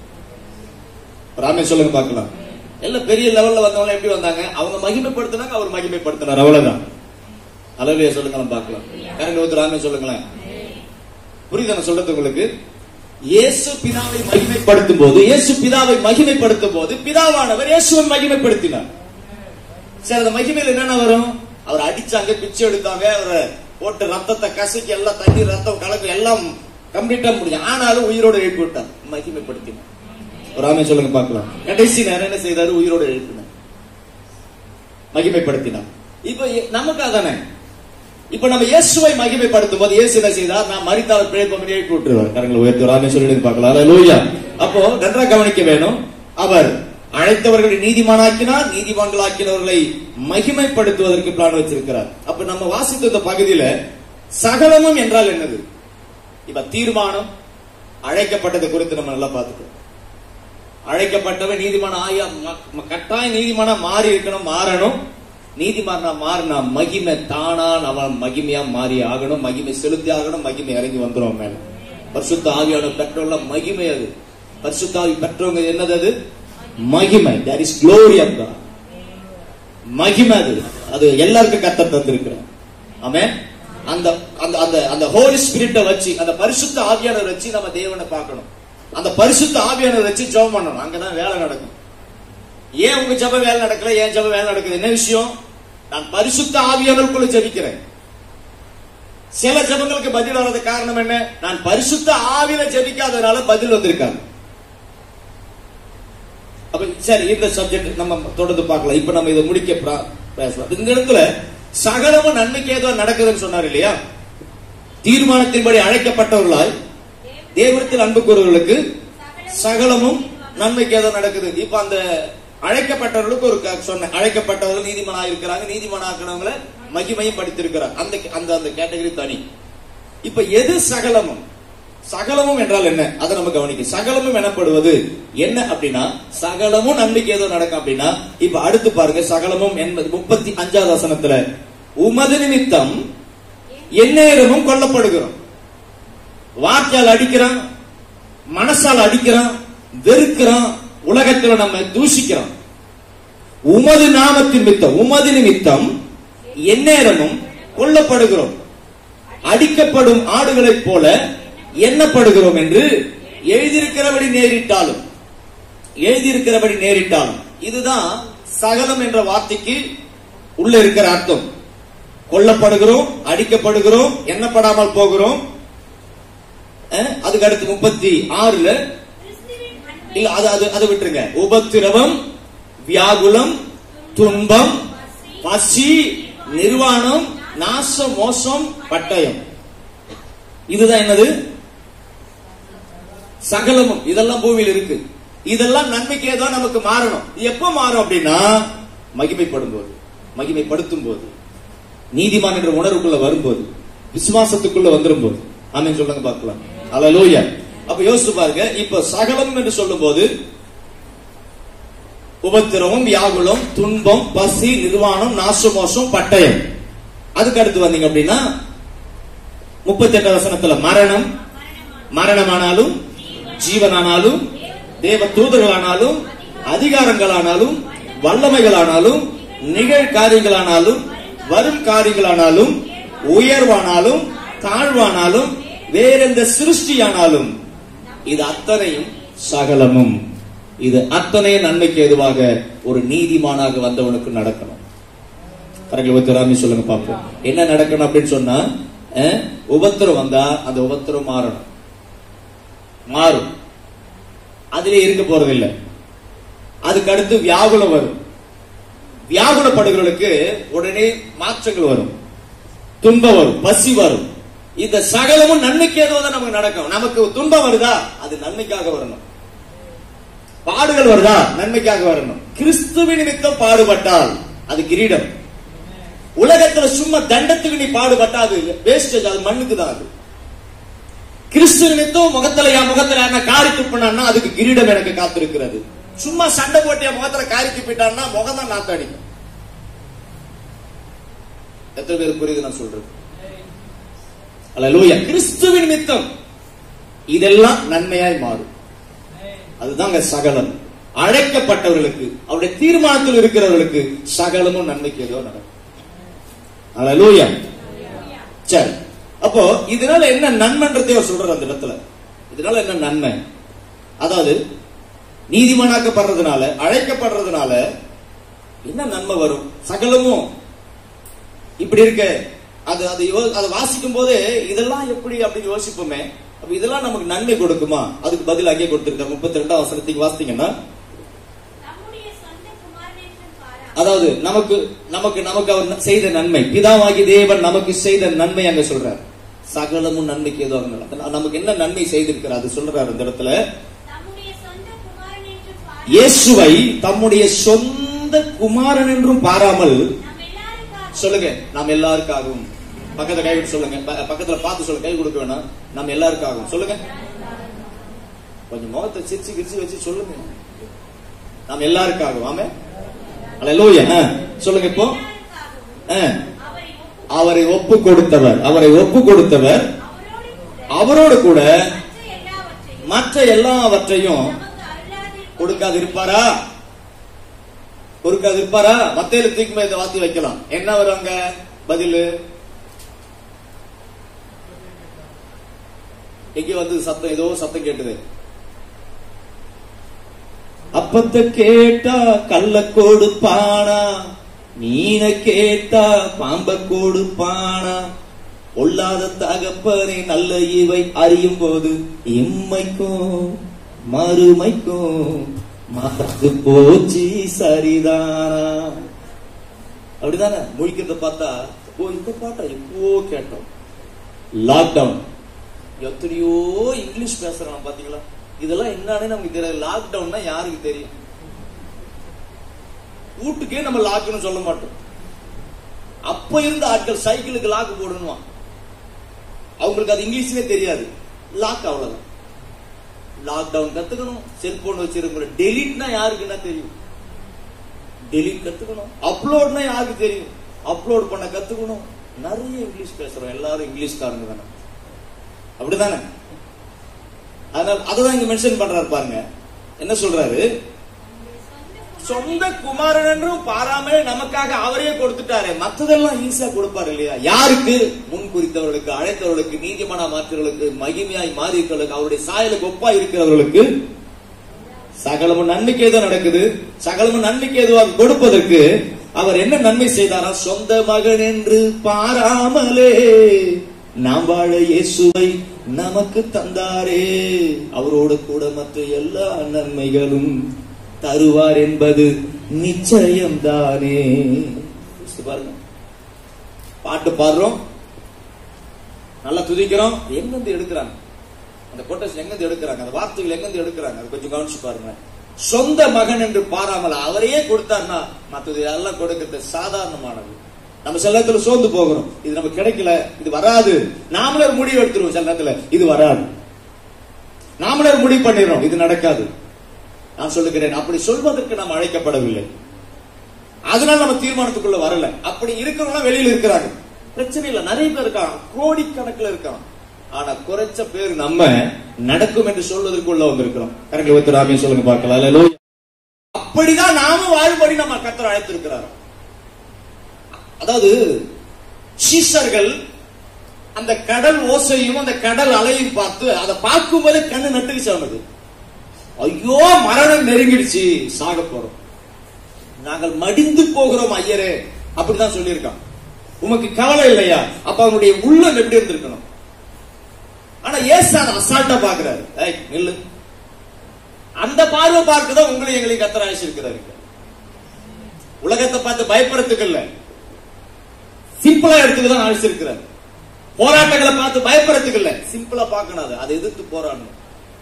ராமே சொல்லுங்க பார்க்கலாம். எல்லாம் பெரிய லெவல்ல வந்தவங்க எப்படி வந்தாங்க? அவங்க மகிமைப்படுத்தினாங்க, அவர் மகிமைப்படுத்தினார், அவ்வளவுதான். ஹல்லேலூயா சொல்லுங்க பார்க்கலாம். கரங்க ஊத்து ராமே சொல்லுங்களேன். புரியுது சொல்றது உங்களுக்கு? இயேசு பிதாவை மகிமைப்படுத்தும் போது, இயேசு பிதாவை மகிமைப்படுத்தும் போது பிதாவானவர் இயேசுவை மகிமைப்படுத்தினார். சரி, அந்த மகிமையில் என்னென்ன வரும்? அவர் அடிச்சாங்க, பிச்சை எடுத்தாங்க, அவரை போட்டு ரத்தத்தை கசக்கி எல்லாம் தண்ணி ரத்தம் கலக்கு எல்லாம் கம்ப்ளீட்டா முடியும். ஆனாலும் உயிரோடு எழுப்பி விட்டார், மகிமைப்படுத்தினார். ராமே சொல்லுங்க பார்க்கலாம். கடைசி நேரம் என்ன செய்தாரு? உயிரோடு எழுப்பினார், மகிமைப்படுத்தினார். இப்ப நமக்கு அதானே, இப்ப நம்ம இயேசுவை மகிமைப்படுத்தும் போது இயேசு என்ன செய்தார்? நான் மரித்தால் பிழைப்போம் எழுப்பி விட்டுருவார். கரங்களை உயர்த்தி ராமே சொல்லி பார்க்கலாம். ஹல்லேலூயா. அப்போ நன்றாக கவனிக்க வேணும். அவர் அழைத்தவர்களை நீதிமானாக்கினார், நீதிமான்களாக்கினவர்களை மகிமைப்படுத்துவதற்கு பிளான் வச்சிருக்கிறார். அப்ப நம்ம வாசித்த இந்த பகுதியில சகலமும் என்றால் என்னது? இப்ப தீர்மானம், அழைக்கப்பட்டதை குறித்து நம்ம நல்லா பார்த்துக்கணும். அழைக்கப்பட்டவன் நீதிமான ஆயா கட்டாய நீதிமானா மாறி இருக்கணும், மாறணும். நீதிமானா மாறினா மகிமை தானா அவன் மகிமையா மாறி ஆகணும், மகிமை செலுத்தி ஆகணும், மகிமை இறங்கி வந்துடும் மேல. பரிசுத்த ஆவியான பெற்றோர்ல மகிமை அது. பரிசுத்த ஆவி பெற்றவங்க என்னது? அது மகிமை. That is glory of God. மகிமை அது. அது எல்லாருக்கும் கர்த்தர் தந்திருக்கிறார். ஆமென். அந்த அந்த அந்த ஹோலி ஸ்பிரிட்டை வச்சு, அந்த பரிசுத்த ஆவியானவரை வச்சு நம்ம தேவனை பார்க்கணும். அந்த பரிசுத்த ஆவியானவரை வச்சு ஜெபம் பண்ணணும். அங்கதான் வேலை நடக்கும். ஏன் உங்க ஜெபம் வேலை நடக்கல? ஏன் ஜெபம் வேலை நடக்குது? என்ன விஷயம்? நான் பரிசுத்த ஆவியானவருக்குள்ள ஜெபிக்கிறேன். சில ஜெபங்களுக்கு பதில் வராத காரணம் என்ன? நான் பரிசுத்த ஆவியில ஜெபிக்காதனால பதில் வந்திருக்காங்க. அப்ப சரி, இந்த சப்ஜெக்ட் நம்ம தொடர்ந்து பார்க்கலாம். இப்ப நம்ம இதை முடிக்க பேசலாம். இந்த இடத்துல சகலமும் நன்மைக்கு ஏதோ நடக்குதுன்னு சொன்னார் இல்லையா? தீர்மானத்தின்படி அழைக்கப்பட்டவர்களாய் தேவனிடத்தில் அன்பு கூறுவர்களுக்கு சகலமும் நன்மைக்கு ஏதோ நடக்குது. இப்ப அந்த அழைக்கப்பட்டவர்களுக்கு ஒரு சொன்ன, அழைக்கப்பட்டவர்கள் நீதிமனா இருக்கிறாங்க, நீதிமனாக்கிறவங்களை மகிமையும் படித்திருக்கிறார். அந்த அந்த கேட்டகரி தனி. இப்ப எது சகலமும்? சகலமும் என்றால் என்ன? அதை நம்ம கவனிக்க. சகலமும் எனப்படுவது என்ன அப்படின்னா, சகலமும் நன்மைக்கு ஏதோ நடக்கும் அப்படின்னா, இப்ப அடுத்து பாருங்க, சகலமும் என்பது முப்பத்தி அஞ்சாவது வசனத்துல, உமது நிமித்தம் எந்நேரமும் கொல்லப்படுகிறோம். வார்த்தையால் அடிக்கிறான், மனசால் அடிக்கிறான், வெறுக்கிறான், உலகத்துல நம்ம தூஷிக்கிறோம். உமது நாமத்தின் நிமித்தம், உமது நிமித்தம் எந்நேரமும் கொல்லப்படுகிறோம், அடிக்கப்படும் ஆடுகளைப் போல எண்ணப்படுகிறோம் என்று எழுதியிருக்கிறபடி நேரிட்டாலும், எழுதியிருக்கிறபடி நேரிட்டாலும். இதுதான் சகலம் என்ற வார்த்தைக்கு உள்ள இருக்கிற அர்த்தம். கொல்லப்படுகிறோம், அடிக்கப்படுகிறோம், எண்ணப்படாமல் போகிறோம். அதுக்கு அடுத்து முப்பத்தி ஆறுல இல்ல, அது அதை விட்டுருங்க. உபத்திரவம், வியாகுலம், துன்பம், பசி, நிர்வாணம், நாசம், மோசம், பட்டயம். இதுதான் என்னது? சகலமும். இதெல்லாம் பூமியில் இருக்கு. இதெல்லாம் நன்மைக்கு ஏதோ நமக்கு மாறணும். எப்ப மாறும் அப்படின்னா, மகிமைப்படும் போது, மகிமைப்படுத்தும் போது, நீதிமான் என்ற உணர்வுக்குள்ள வரும்போது, விசுவாசத்துக்குள்ள வந்துடும் போது. ஆமென் சொல்லுங்க பார்க்கலாம். ஹல்லேலூயா. அப்ப யோசிச்சு பாருங்க. இப்ப சகலம் என்று சொல்லும் போது உபத்திரவம், வியாகுலம், துன்பம், பசி, நிர்வாணம், நாசமோசம், பட்டயம். அதுக்கு அடுத்து வந்தீங்க அப்படின்னா முப்பத்தி எட்டாம் வசனத்துல மரணம் மரணமானாலும் ஜீவனானாலும் தேவ தூதர்களானாலும் அதிகாரங்களானாலும் வல்லமைகளானாலும் நிகழ் காரியங்களானாலும் வரும் காரியங்களானாலும் உயர்வானாலும் தாழ்வானாலும் வேறெந்த சிருஷ்டியானாலும் இது அத்தனையும் சகலமும் இது அத்தனை நன்மைக்கு எதுவாக ஒரு நீதிமானாக வந்தவனுக்கு நடக்கணும். சொல்லுங்க பாப்போம் என்ன நடக்கணும் அப்படின்னு சொன்னா, உபத்திரம் வந்தா அந்த உபத்திரம் மாறணும், மாறும், அதிலே இருக்க போறதில்லை. அதுக்கு அடுத்து வியாகுலம் வரும். வியாகுலப்படுகிறவர்களுக்கு உடனே மாற்றங்கள் வரும், துன்பம் வரும், பசி வரும். இந்த சகலமும் நன்மைக்கு ஏதோ நமக்கு நடக்கும். நமக்கு துன்பம் வருதா அது நன்மைக்காக வரணும், பாடுகள் வருதா நன்மைக்காக வரணும். கிறிஸ்துவின் நிமித்தம் பாடுபட்டால் அது கிரீடம். உலகத்துல சும்மா தண்டத்துக்கு நீ பாடுபட்டா அது வேஸ்டேஜ், அது மண்ணுக்கு தான். அது கிறிஸ்து நிமித்தம் முகத்துல என் முகத்துல என்ன காரி துப்பினா அதுக்கு கிரீடம் எனக்கு காத்திருக்கிறது. சும்மா சண்டை போட்டு என் முகத்துல காரி துப்பிட்டான்னா முகம் தான் நாத்த அடிக்கும். எத்தனை பேர் புரியுது நான் சொல்றது? அல்லேலூயா. கிறிஸ்துவின் நிமித்தம் இதெல்லாம் நன்மையாய் மாறும். அதுதாங்க சகலம். அழைக்கப்பட்டவர்களுக்கு அவருடைய தீர்மானத்தில் இருக்கிறவர்களுக்கு சகலமும் நன்மைக்கு ஏதோ நடக்கும். அல்லேலூயா. சரி, அப்போ இதனால என்ன நன்மைன்றதை அவர் சொல்றார் அந்த இடத்துல. இதனால என்ன நன்மை? அதாவது நீதிமானாக்கப்படுறதுனால, அழைக்கப்படுறதுனால என்ன நன்மை வரும்? சகலமும் இப்படி இருக்க அது அதை வாசிக்கும் போது இதெல்லாம் எப்படி அப்படின்னு யோசிப்போமே. அப்ப இதெல்லாம் நமக்கு நன்மை கொடுக்குமா? அதுக்கு பதில் அங்கே கொடுத்திருக்கார். முப்பத்தி ரெண்டாம் வசனத்துக்கு வாசித்தீங்கன்னா, அதாவது நமக்கு நமக்கு நமக்கு அவர் செய்த நன்மை, பிதாவாகி தேவன் நமக்கு செய்த நன்மை அங்க சொல்றார். சகலமும் நன்மைக்கு ஏதோ நமக்கு என்ன நன்மை செய்திருக்கிறார் அது சொல்றார் இந்த இடத்துல. இயேசுவை தம்முடைய சொந்த குமாரன் என்றும் பாராமல், சொல்லுங்க, நாம் எல்லாருக்காகவும். பக்கத்துல கை விட்டு சொல்லுங்க, பக்கத்துல பார்த்து சொல்லுங்க, கை கொடுக்க வேணாம். நம்ம எல்லாருக்காகவும் சொல்லுங்க. கொஞ்சம் முகத்தை சிரிச்சு கிரிச்சு வச்சு சொல்லுங்க. நாம் எல்லாருக்காகவும். ஆமே, அல்லேலூயா. சொல்லுங்க இப்போ. அவரை ஒப்பு கொடுத்தவர், அவரை ஒப்பு கொடுத்தவர் அவரோடு கூட மற்ற எல்லாவற்றையும் கொடுக்காது இருப்பாரா? கொடுக்காது இருப்பாரா? மத்தேயுல தூக்கி இந்த வார்த்தை வைக்கலாம். என்ன வருவாங்க பதில்? எங்க வந்து சத்தம், ஏதோ சத்தம் கேட்டது. அப்பத்தை கேட்டா கள்ள கொடுப்பானா, மீனை கேட்டா பாம்ப கொடுப்பானா, பொல்லாத தகப்பனை நல்ல இவை அறியும் போது இம்மைக்கும் மறுமைக்கும் மறந்து போச்சு சரிதானா. அப்படிதானே முழிக்கிறத பார்த்தா, ஓ இந்த பாட்டா எப்போ கேட்டோம். லாக்டவுன் எத்தனையோ இங்கிலீஷ் பேசுறான் பாத்தீங்களா? இதெல்லாம் என்னன்னு நமக்கு தெரியாது. லாக்டவுன்னா யாருக்கு தெரியும்? வீட்டுக்கே நம்ம லாக்னு சொல்ல மாட்டோம். அப்ப இருந்த ஆட்கள் சைக்கிளுக்கு லாக் போடணுமா, அவங்களுக்கு அது இங்கிலீஷ்லயே தெரியாது. லாக் அவ்வளவுதான். லாக்டவுன் கத்துக்கணும். செல்போன் வச்சிருக்க டெலிட்னா யாருக்குன்னா தெரியும், டெலிட் கத்துக்கணும். அப்லோட்னா யாருக்கு தெரியும், அப்லோட் பண்ண கத்துக்கணும். நிறைய இங்கிலீஷ் பேசுறோம், எல்லாரும் இங்கிலீஷ்காரங்க தானே, அப்படிதானே? அதனால அதுதான் இங்க மென்ஷன் பண்றாரு பாருங்க. என்ன சொல்றாரு? சொந்த குமாரன் என்றும் பாராமல் நமக்காக அவரையே கொடுத்துட்டாரு. மற்றதெல்லாம் ஈஸியா கொடுப்பாரு இல்லையா? யாருக்கு? முன் குறித்தவர்களுக்கு, அழைத்தவர்களுக்கு, நீதிமானா மாற்றவர்களுக்கு, மகிமையாய் மாறி இருக்கிறவர்களுக்கு, அவருடைய சாயலுக்கு ஒப்பா இருக்கிறவர்களுக்கு சகலமும் நன்மைக்கு ஏதோ நடக்குது. சகலமும் நன்மைக்கு ஏதுவாக கொடுப்பதற்கு அவர் என்ன நன்மை செய்தாரா? சொந்த மகன் என்று பாராமலே நாம் வாழ இயேசுவை நமக்கு தந்தாரே, அவரோடு கூட மற்ற எல்லா நன்மைகளும் தருவார் என்பது நிச்சயம் தானே. பாருங்க, பாட்டு பாடுறோம், நல்லா துதிக்கிறோம், எங்கிருந்து எடுக்கிறாங்க அந்த கொட்டேஷன்? எங்கிருந்து எடுக்கிறாங்க அந்த வார்த்தைகள்? எங்கிருந்து எடுக்கிறாங்க? அது கொஞ்சம் கவனிச்சு பாருங்க. சொந்த மகன் என்று பாராமல் அவரையே கொடுத்தார்னா மற்றது எல்லாம் கொடுக்கிறது சாதாரணமானது. நம்ம சில நேரத்துல சோர்ந்து போகிறோம், இது நமக்கு கிடைக்கல, இது வராது. நாமளே ஒரு முடிவு எடுத்துருவோம் சில நேரத்துல, இது வராது. நாமளே ஒரு முடிவு பண்ணிடுறோம், இது நடக்காது. நான் சொல்லுகிறேன், அப்படி சொல்வதற்கு நாம் அழைக்கப்படவில்லை. அதனால நம்ம தீர்மானத்துக்குள்ள வரல. அப்படி இருக்கிறவங்க வெளியில இருக்கிறாங்க. பிரச்சனை இல்ல, நிறைய பேர் இருக்கான், கோடிக்கணக்கில் இருக்கான். ஆனா குறைச்ச பேர் நம்ம நடக்கும் என்று சொல்வதற்கு உள்ளவங்க இருக்கிறோம். கரெக்ட் ஒருத்தர் சொல்லுங்க பார்க்கலாம். அப்படிதான் நாமும் வாழ்படி நம்ம கர்த்தர் அழைத்திருக்கிறார். அதாவது சீஷர்கள் அந்த கடல் ஓசையும் அந்த கடல் அலையும் பார்த்து அதை பார்க்கும் போது கண்ணு நட்டுக்கு சொன்னது, ஐயோ மரணம் நெருங்கிடுச்சு, சாக போறோம், நாங்கள் மடிந்து போகிறோம் ஐயரே, அப்படிதான் சொல்லியிருக்கான். உமக்கு கவலை இல்லையா? அப்ப அவனுடைய உள்ளம் எப்படி இருந்திருக்கணும். ஆனா ஏசு அதை அசால்ட்டா பாக்குறாரு. நில்லு, அந்த பார்வை பார்க்கதான் உங்களை எங்களை கர்த்தர் அழைச்சிருக்கிறாரு. உலகத்தை பார்த்து பயப்படுறதுக்கு இல்ல, சிம்பிளா எடுத்துக்கதான் அழைச்சிருக்கிறார். போராட்டங்களை பார்த்து பயப்படுறதுக்கு இல்ல, சிம்பிளா பார்க்கணும், அதை எதிர்த்து போராடணும்.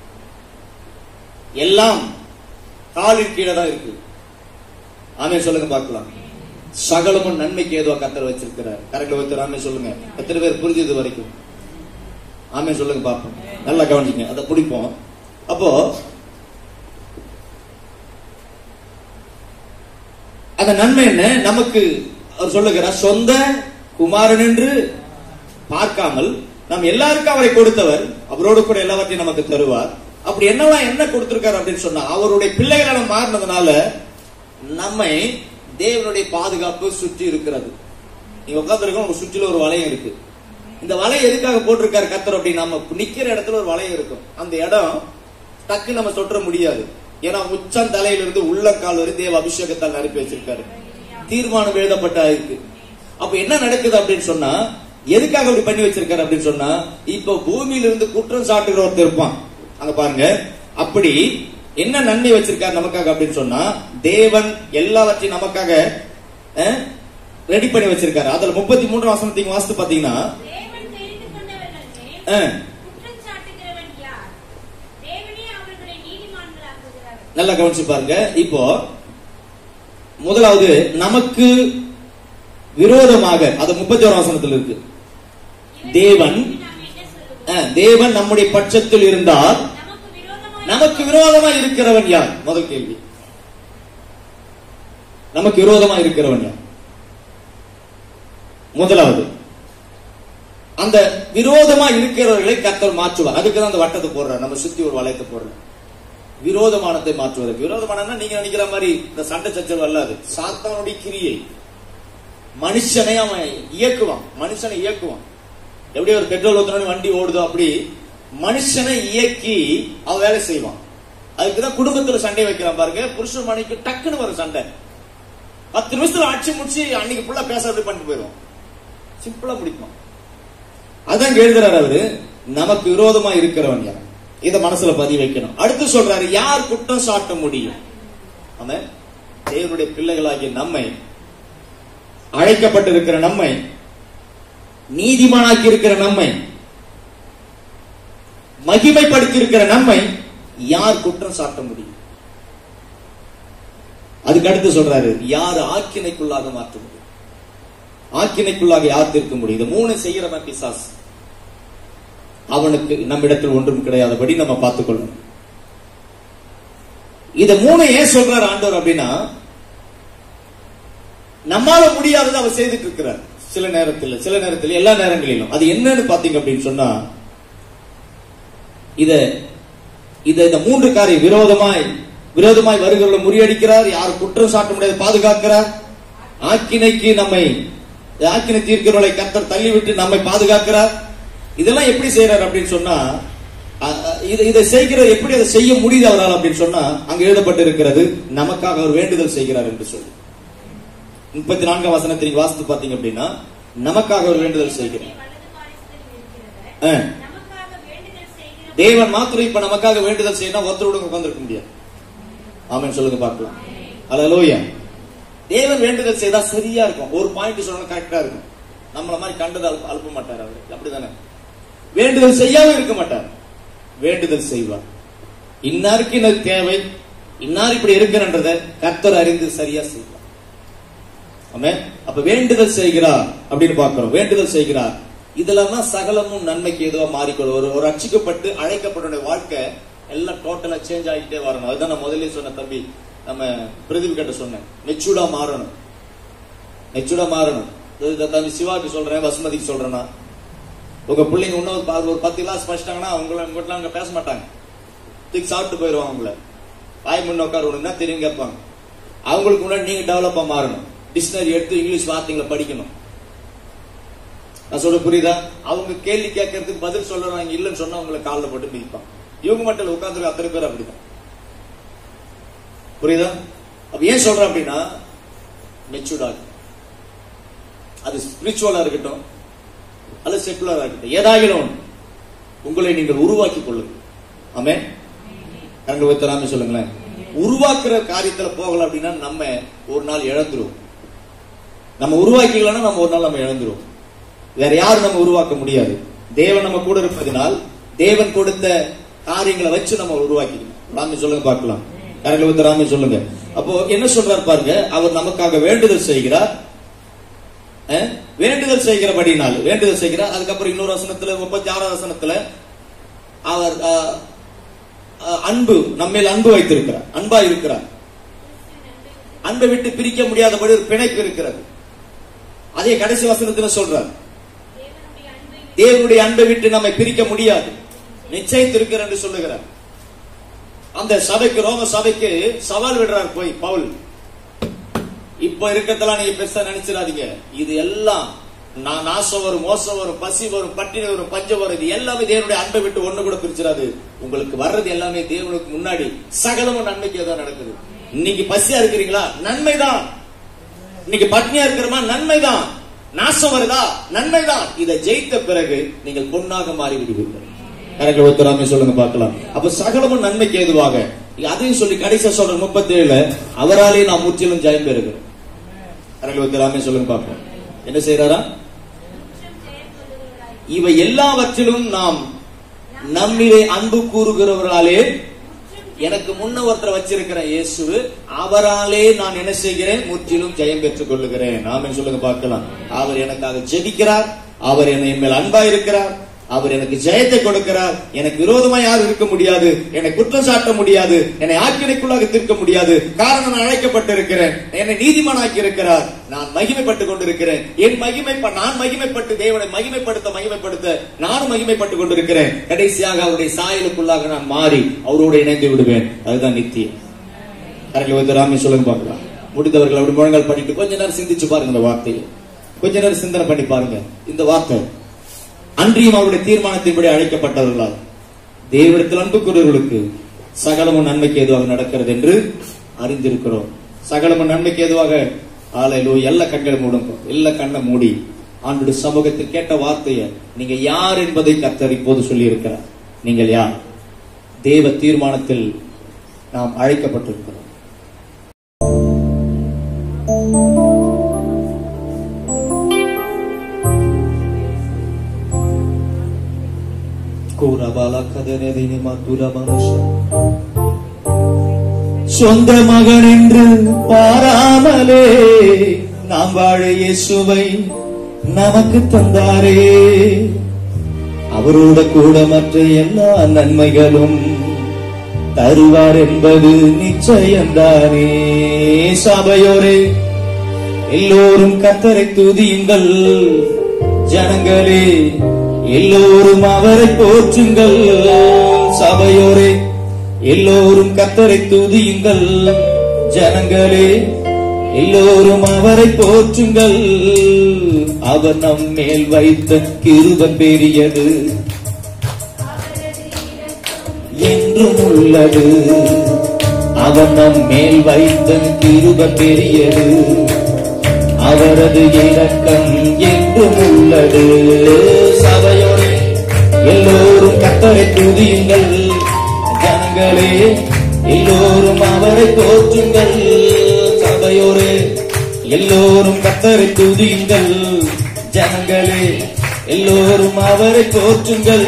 எல்லாம் காலின் கீழே தான் இருக்கு. ஆமென் சொல்லுங்க பார்க்கலாம். சகலமும் நன்மைக்கு ஏதோ கர்த்தர் வச்சிருக்கிறார். கரெக்ட் ஒருத்தர் ஆமென் சொல்லுங்க. எத்தனை பேர் புரிஞ்சது வரைக்கும் ஆமென் சொல்லுங்க பார்ப்போம். நல்லா கவனிங்க, அதை பிடிப்போம். அப்போ அந்த நன்மை என்ன? நமக்கு அவர் சொல்லுகிறார், சொந்த குமாரன் என்று பார்க்காமல் நம்ம எல்லாருக்கும் அவரை கொடுத்தவர், அவரோடு கூட எல்லாவற்றையும் நமக்கு தருவார். அப்படி என்னவா என்ன கொடுத்திருக்காரு அப்படின்னு சொன்னா, அவருடைய பிள்ளைகளான மாறினதுனால நம்மை தேவனுடைய பாதுகாப்பு சுற்றி இருக்கிறது. நீங்க உட்கார்ந்து உங்க சுற்றில ஒரு வளையம் இருக்கு. இந்த வலையை எதுக்காக போட்டிருக்காரு கர்த்தர் அப்படின்னா, நம்ம நிக்கிற இடத்துல ஒரு வளையம் இருக்கும். அந்த இடம் டக்கு நம்ம தொற்ற முடியாது. ஏன்னா உச்சம் தலையிலிருந்து உள்ளங்கால் வரை தேவ அபிஷேகத்தால் நிரப்பி வச்சிருக்காரு. தீர்மானம் எழுதப்பட்ட இருக்கு. அப்ப என்ன நடக்குது அப்படின்னு சொன்னா, எதுக்காக அப்படி பண்ணி வச்சிருக்காரு அப்படின்னு சொன்னா, இப்ப பூமியிலிருந்து குற்றம் சாட்டுகிற ஒருத்தர் இருப்பான் அங்க பாருங்க. அப்படி என்ன நன்மை வச்சிருக்காரு நமக்காக அப்படின்னு சொன்னா, தேவன் எல்லாவற்றையும் நமக்காக ரெடி பண்ணி வச்சிருக்காரு. அதுல முப்பத்தி மூன்று வசனத்தையும் வாசித்து பாத்தீங்கன்னா, நல்லா கவனிச்சு பாருங்க. இப்போ முதலாவது நமக்கு விரோதமாக, அது முப்பத்தி ஒரு வசனத்தில் இருக்கு, தேவன் தேவன் நம்முடைய பட்சத்தில் இருந்தால் நமக்கு விரோதமா இருக்கிறவன் யார்? முதல் கேள்வி, நமக்கு விரோதமா இருக்கிறவன் யார்? முதலாவது, அந்த விரோதமா இருக்கிறவர்களை கர்த்தர் மாற்றுவார். அதுக்குதான் அந்த வட்டத்தை போடுறார், நம்ம சுத்தி ஒரு வளையத்தை போடுறார். விரோதமானத்தை மாற்றுவதற்கு. விரோதமான நீங்க நினைக்கிற மாதிரி இந்த சண்டை சச்சரவு அல்லாது, சாத்தானுடைய கிரியை. மனுஷனை அவன் இயக்குவான், மனுஷனை இயக்குவான். எப்படி ஒரு பெட்ரோல் ஊத்துறோம் வண்டி ஓடுதோ அப்படி மனுஷனை இயக்கி அவன் வேலை செய்வான். அதுக்குதான் குடும்பத்துல சண்டை வைக்கிறான் பாருங்க. புருஷன் மனைக்கு டக்குன்னு வரும் சண்டை, பத்து நிமிஷத்துல அடிச்சு முடிச்சு அன்னைக்கு ஃபுல்லா பேசாத பண்ணிட்டு போயிடும், சிம்பிளா முடிப்பான். அதான் எழுதுறாரு அவரு, நமக்கு விரோதமா இருக்கிறவன் யார்? இத மனசுல பதிவு வைக்கணும். அடுத்து சொல்றாரு, யார் குற்றம் சாட்ட முடியும்? ஆமென். தேவனுடைய பிள்ளைகளாகிய நம்மை, அழைக்கப்பட்டிருக்கிற நம்மை, நீதிமானாக்கி இருக்கிற நம்மை, மகிமைப்படுத்தி இருக்கிற நம்மை யார் குற்றம் சாட்ட முடியும்? அதுக்கு அடுத்து சொல்றாரு, யார் ஆக்கினைக்குள்ளாக மாற்ற முடியும்? ஆக்கினைக்குள்ளாக யார் தீர்க்க முடியும்? இது மூணு செய்யறவன் பிசாசு. அவனுக்கு நம்மிடத்தில் ஒன்றும் கிடையாதபடி நம்ம பார்த்துக் கொள்ளணும். இத மூணு ஏன் சொல்றாரு ஆண்டவர் அப்படின்னா, நம்மால முடியாதது அவர் செய்துட்டு இருக்கிறார். சில நேரத்தில், சில நேரத்தில், எல்லா நேரங்களிலும். அது என்னன்னு பாத்தீங்க அப்படின்னு சொன்னா, இத இத இந்த மூன்று காரியம், விரோதமாய் விரோதமாய் வருகிறவர்களை முறியடிக்கிறார், யார் குற்றம் சாட்ட முடியாது பாதுகாக்கிறார், ஆக்கினைக்கு நம்மை, ஆக்கினை தீர்க்கிறவர்களை கர்த்தர் தள்ளிவிட்டு நம்மை பாதுகாக்கிறார். இதெல்லாம் எப்படி செய்யறாரு அப்படின்னு சொன்னா, இதை செய்கிற எப்படி அதை செய்ய முடியுது அவரால் அப்படின்னு சொன்னா, அங்க எழுதப்பட்டு இருக்கிறது, நமக்காக அவர் வேண்டுதல் செய்கிறார் என்று சொல்லி. முப்பத்தி நான்காம் வசனத்தை வாசித்து பாத்தீங்க அப்படின்னா, நமக்காக அவர் வேண்டுதல் செய்கிறார். தேவன் மாத்திரம் இப்ப நமக்காக வேண்டுதல் செய்யணும், ஒருத்தரோட உட்கார்ந்திருக்க முடியாது. ஆமென் சொல்லுங்க பார்க்கலாம். அல்லேலூயா. தேவன் வேண்டுதல் செய்தா சரியா இருக்கும். ஒரு பாயிண்ட் சொன்னா கரெக்டா இருக்கும். நம்மள மாதிரி கண்டது அழுப்ப மாட்டார் அவரு, அப்படிதானே? வேண்டுதல் செய்யாம இருக்க மாட்டார், வேண்டுதல் செய்வார். இன்னாருக்கு இன்னொரு தேவை, இன்னார் இப்படி இருக்கிறன்றத கர்த்தர் அறிந்து சரியா செய்வார். ஆமென். அப்ப வேண்டுதல் செய்கிறார் அப்படின்னு பார்க்கிறோம். வேண்டுதல் செய்கிறார். இதெல்லாம் தான் சகலமும் நன்மைக்கு ஏதோ மாறிக்கொள்ளும். ஒரு ஒரு ரட்சிக்கப்பட்டு அழைக்கப்பட்ட வாழ்க்கை எல்லாம் டோட்டலா சேஞ்ச் ஆகிட்டே வரணும். அதுதான் நான் முதல்ல சொன்ன தம்பி, நம்ம பிரதீப் கிட்ட சொன்னேன், மெச்சூர்டா மாறணும், மெச்சூர்டா மாறணும். தம்பி சிவாக்கு சொல்றேன், வசுமதிக்கு சொல்றேன்னா, உங்க பிள்ளைங்க இன்னும் ஒரு பத்து கிளாஸ் படிச்சிட்டாங்கன்னா அவங்கள உங்ககிட்ட அங்க பேச மாட்டாங்க, தூக்கி சாப்பிட்டு போயிடுவாங்க. அவங்கள வாய் முன்ன உட்காருன்னா தெரியும் கேட்பாங்க. அவங்களுக்கு முன்னாடி நீங்க டெவலப்பா மாறணும். டிக்ஷனரி எடுத்து இங்கிலீஷ் வார்த்தைகளை படிக்கணும். நான் சொல்ல புரியுதா? அவங்க கேள்வி கேட்கறதுக்கு பதில் சொல்றாங்க இல்லன்னு சொன்னா அவங்களை காலில் போட்டு மிதிப்பாங்க. இவங்க மட்டும் உட்கார்ந்து அத்தனை பேர் அப்படிதான். புரியுதா? அப்ப ஏன் சொல்றேன் அப்படின்னா, மெச்சூர்டா அது ஸ்பிரிச்சுவலா இருக்கட்டும் அல்லது செக்குலரா இருக்கட்டும், ஏதாயிலும் உங்களை நீங்கள் உருவாக்கி கொள்ளுங்க. ஆமென். கரங்களை வைத்தராம சொல்லுங்களேன். உருவாக்குற காரியத்துல போகல அப்படின்னா நம்ம ஒரு நாள் இழந்துருவோம். நம்ம உருவாக்கிக்கலன்னா நம்ம ஒரு நாள் நம்ம இழந்துருவோம். வேற யாரும் நம்ம உருவாக்க முடியாது. தேவன் நம்ம கூட இருப்பதனால் தேவன் கொடுத்த காரியங்களை வச்சு நம்ம உருவாக்கிக்கணும். ராமி சொல்லுங்க பார்க்கலாம். கரங்களை வைத்தராம சொல்லுங்க. அப்போ என்ன சொல்றாரு பாருங்க, அவர் நமக்காக வேண்டுதல் செய்கிறார். வேண்டுதல் செய்கிறபடினால் வேண்டுதல் செய்கிறார். அதுக்கப்புறம் இன்னொரு வசனத்துல முப்பத்தி ஆறாவது வசனத்துல அவர் அன்பு நம்மேல் அன்பு வைத்திருக்கிறார், அன்பா இருக்கிறார். அன்பை விட்டு பிரிக்க முடியாதபடி ஒரு பிணைப்பு இருக்கிறது. அதே கடைசி வசனத்துல சொல்றார், தேவனுடைய அன்பை விட்டு நம்மை பிரிக்க முடியாது, நிச்சயித்திருக்கிறார் என்று சொல்லுகிறார். அந்த சபைக்கு, ரோம சபைக்கு சவால் விடுறார் போய் பவுல். இப்ப இருக்கிறதெல்லாம் நீங்க பெருசா நினைச்சிடாதீங்க. இது எல்லாம் நான் நாசம் வரும், மோசம் வரும், பசி வரும், பட்டினி வரும், பஞ்சம் வரும். இது எல்லாமே தேவனுடைய அன்பை விட்டு ஒண்ணு கூட பிரிச்சிடாது. உங்களுக்கு வர்றது எல்லாமே தேவனுக்கு முன்னாடி சகலமும் நன்மைக்கு தான் நடக்குது. இன்னைக்கு பசியா இருக்கிறீங்களா? நன்மைதான். இன்னைக்கு பட்னியா இருக்கிறமா? நன்மைதான். நாசம் வருதா? நன்மைதான். இதை ஜெயித்த பிறகு நீங்கள் பொன்னாக மாறி விடுவீர்கள். கரெக்ட் ஒத்துராமே சொல்லுங்க பார்க்கலாம். அப்ப சகலமும் நன்மைக்கு ஏதுவாக அதையும் சொல்லி கடைசியா சொல்ற முப்பத்தி ஏழுல அவராலே நாம் முற்றிலும் ஜெயம் பெறுகிறோம். கரெக்ட் ஒத்துராமே சொல்லுங்க பார்ப்போம். என்ன செய்யறாரா? இவை எல்லாவற்றிலும் நாம் நம்மிலே அன்பு கூறுகிறவர்களாலே, எனக்கு முன்ன ஒருத்தர் வச்சிருக்கிற இயேசு, அவராலே நான் என்ன செய்கிறேன்? முற்றிலும் ஜெயம் பெற்றுக் கொள்ளுகிறேன். நாம சொல்லுங்க பார்க்கலாம். அவர் எனக்காக ஜெபிக்கிறார், அவர் என்னை மேல் அன்பா இருக்கிறார், அவர் எனக்கு ஜெயத்தை கொடுக்கிறார். எனக்கு விரோதமா யாரும் இருக்க முடியாது, என்னை குற்றம் சாட்ட முடியாது, என்னை ஆக்கினைக்குள்ளாக தீர்க்க முடியாது. காரணம் நான் அழைக்கப்பட்டிருக்கிறேன், என்னை நீதிமானாக்கி இருக்கிறார், நான் மகிமைப்பட்டுக் கொண்டிருக்கிறேன். என் மகிமை நான் மகிமைப்பட்டு தேவனை மகிமைப்படுத்த மகிமைப்படுத்த நானும் மகிமைப்பட்டுக் கொண்டிருக்கிறேன். கடைசியாக அவருடைய சாயலுக்குள்ளாக நான் மாறி அவரோடு இணைந்து விடுவேன். அதுதான் நித்தியம். கரெக்ட் சொல்லுங்க பார்க்கலாம். முடிந்தவர்கள் அப்படி முழங்கால் பண்ணிட்டு கொஞ்ச நேரம் சிந்திச்சு பாருங்க. இந்த வார்த்தையை கொஞ்ச நேரம் சிந்தனை பண்ணி பாருங்க. இந்த வார்த்தை அன்றியும் அவருடைய தீர்மானத்தின்படி அழைக்கப்பட்டவர்களால் தேவனிடத்தில் அன்பு கூறுவர்களுக்கு சகலமும் நன்மைக்கு ஏதுவாக நடக்கிறது என்று அறிந்திருக்கிறோம். சகலமும் நன்மைக்கு ஏதுவாக ஆலையிலோ எல்லா கண்களை மூடுங்க. எல்லா கண்ணை மூடி ஆண்டுடைய சமூகத்தில் கேட்ட வார்த்தையை நீங்க யார் என்பதை கர்த்தர் இப்போது சொல்லி இருக்கிறார். நீங்கள் யார்? தேவ தீர்மானத்தில் நாம் அழைக்கப்பட்டிருக்கிறோம். சொந்த மகன் என்று பாராமலே நாம் வாழ இயேசுவை நமக்கு தந்தாரே. அவரோட கூட மற்ற எல்லா நன்மைகளும் தருவார் என்பது நிச்சயம்தானே. சபையோரே எல்லோரும் கர்த்தரை துதியுங்கள், ஜனங்களே எல்லோரும் அவரை போற்றுங்கள். சபையோரே எல்லோரும் கர்த்தரை துதியுங்கள், ஜனங்களே எல்லோரும் அவரை போற்றுங்கள். அவர் நம் மேல் வைத்த கிருபை பெரியது, என்றும் உள்ளது. அவர் நம் மேல் வைத்த கிருபை பெரியது, அவரது இரக்கம் என்றும் உள்ளது. சபையோரே எல்லோரும் கர்த்தரை துதியுங்கள், ஜனங்களே எல்லோரும் அவரை போற்றுங்கள். சபையோரே எல்லோரும் கர்த்தரை துதியுங்கள், ஜனங்களே எல்லோரும் அவரை போற்றுங்கள்.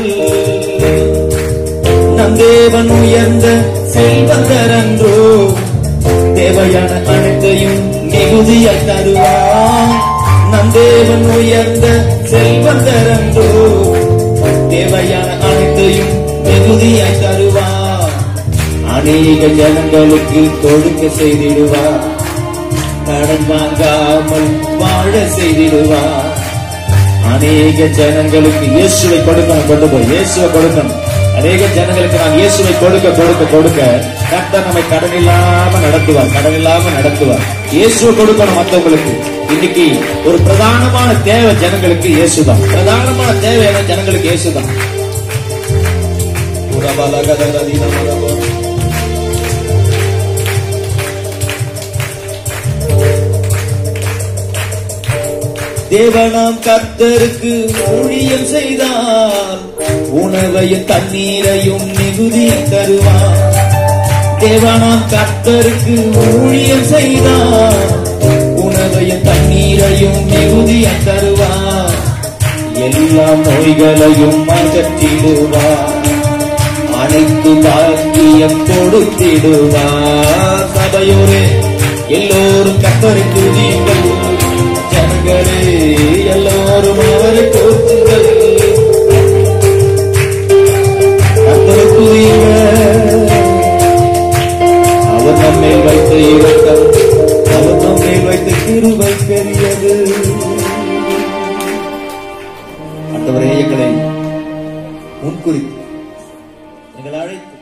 நம் தேவன் உயர்ந்த செல்வந்தரன்றோ, தேவையான அனைத்தையும் மிகுதியாய் தருவான். நம் தேவன் உயர்ந்த செல்வந்தரன்றோ, தேவையான அனைத்தையும் மிகுதியாய் தருவான். அநேக ஜனங்களுக்கு கொடுக்க செய்திடுவார், கடன் வாங்காமல் வாழ செய்திடுவார். அநேக ஜனங்களுக்கு இயேசுவை கொடுக்கணும், கொண்டு போய் இயேசுவை கொடுக்கணும். அநேக ஜனங்களுக்கு நான் இயேசுவை கொடுக்க கொடுக்க கொடுக்க கர்த்தர் நம்மை கடன் இல்லாம நடத்துவார், கடன் இல்லாம நடத்துவார். இயேசுவை கொடுக்கணும் மற்றவங்களுக்கு. இன்னைக்கு ஒரு பிரதானமான தேவை ஜனங்களுக்கு இயேசுதான். பிரதானமான தேவையான ஜனங்களுக்கு இயேசுதான். தேவனாம் கர்த்தருக்கு ஊழியம் செய்தார், உணவையும் தண்ணீரையும் மிகுதி தருவார். தேவனாம் கர்த்தருக்கு ஊழியம் செய்தார், உணவையும் தண்ணீரையும் மிகுதி தருவார். எல்லா நோய்களையும் அகற்றிடுவார், அனைத்து பாக்கியம் கொடுத்திடுவார். சபையோரே எல்லோரும் கர்த்தரை துதியுங்கள், ஜனங்களே எல்லோரும் அவரை போற்றுங்கள். கர்த்தரை துதியுங்கள், அவர் நம்மேல் வைத்த இரக்கம், அவர் நம்மேல் வைத்த கிருபை பெரியது. ஆண்டவரே எங்களை முன்குறித்து எங்களை அழைத்து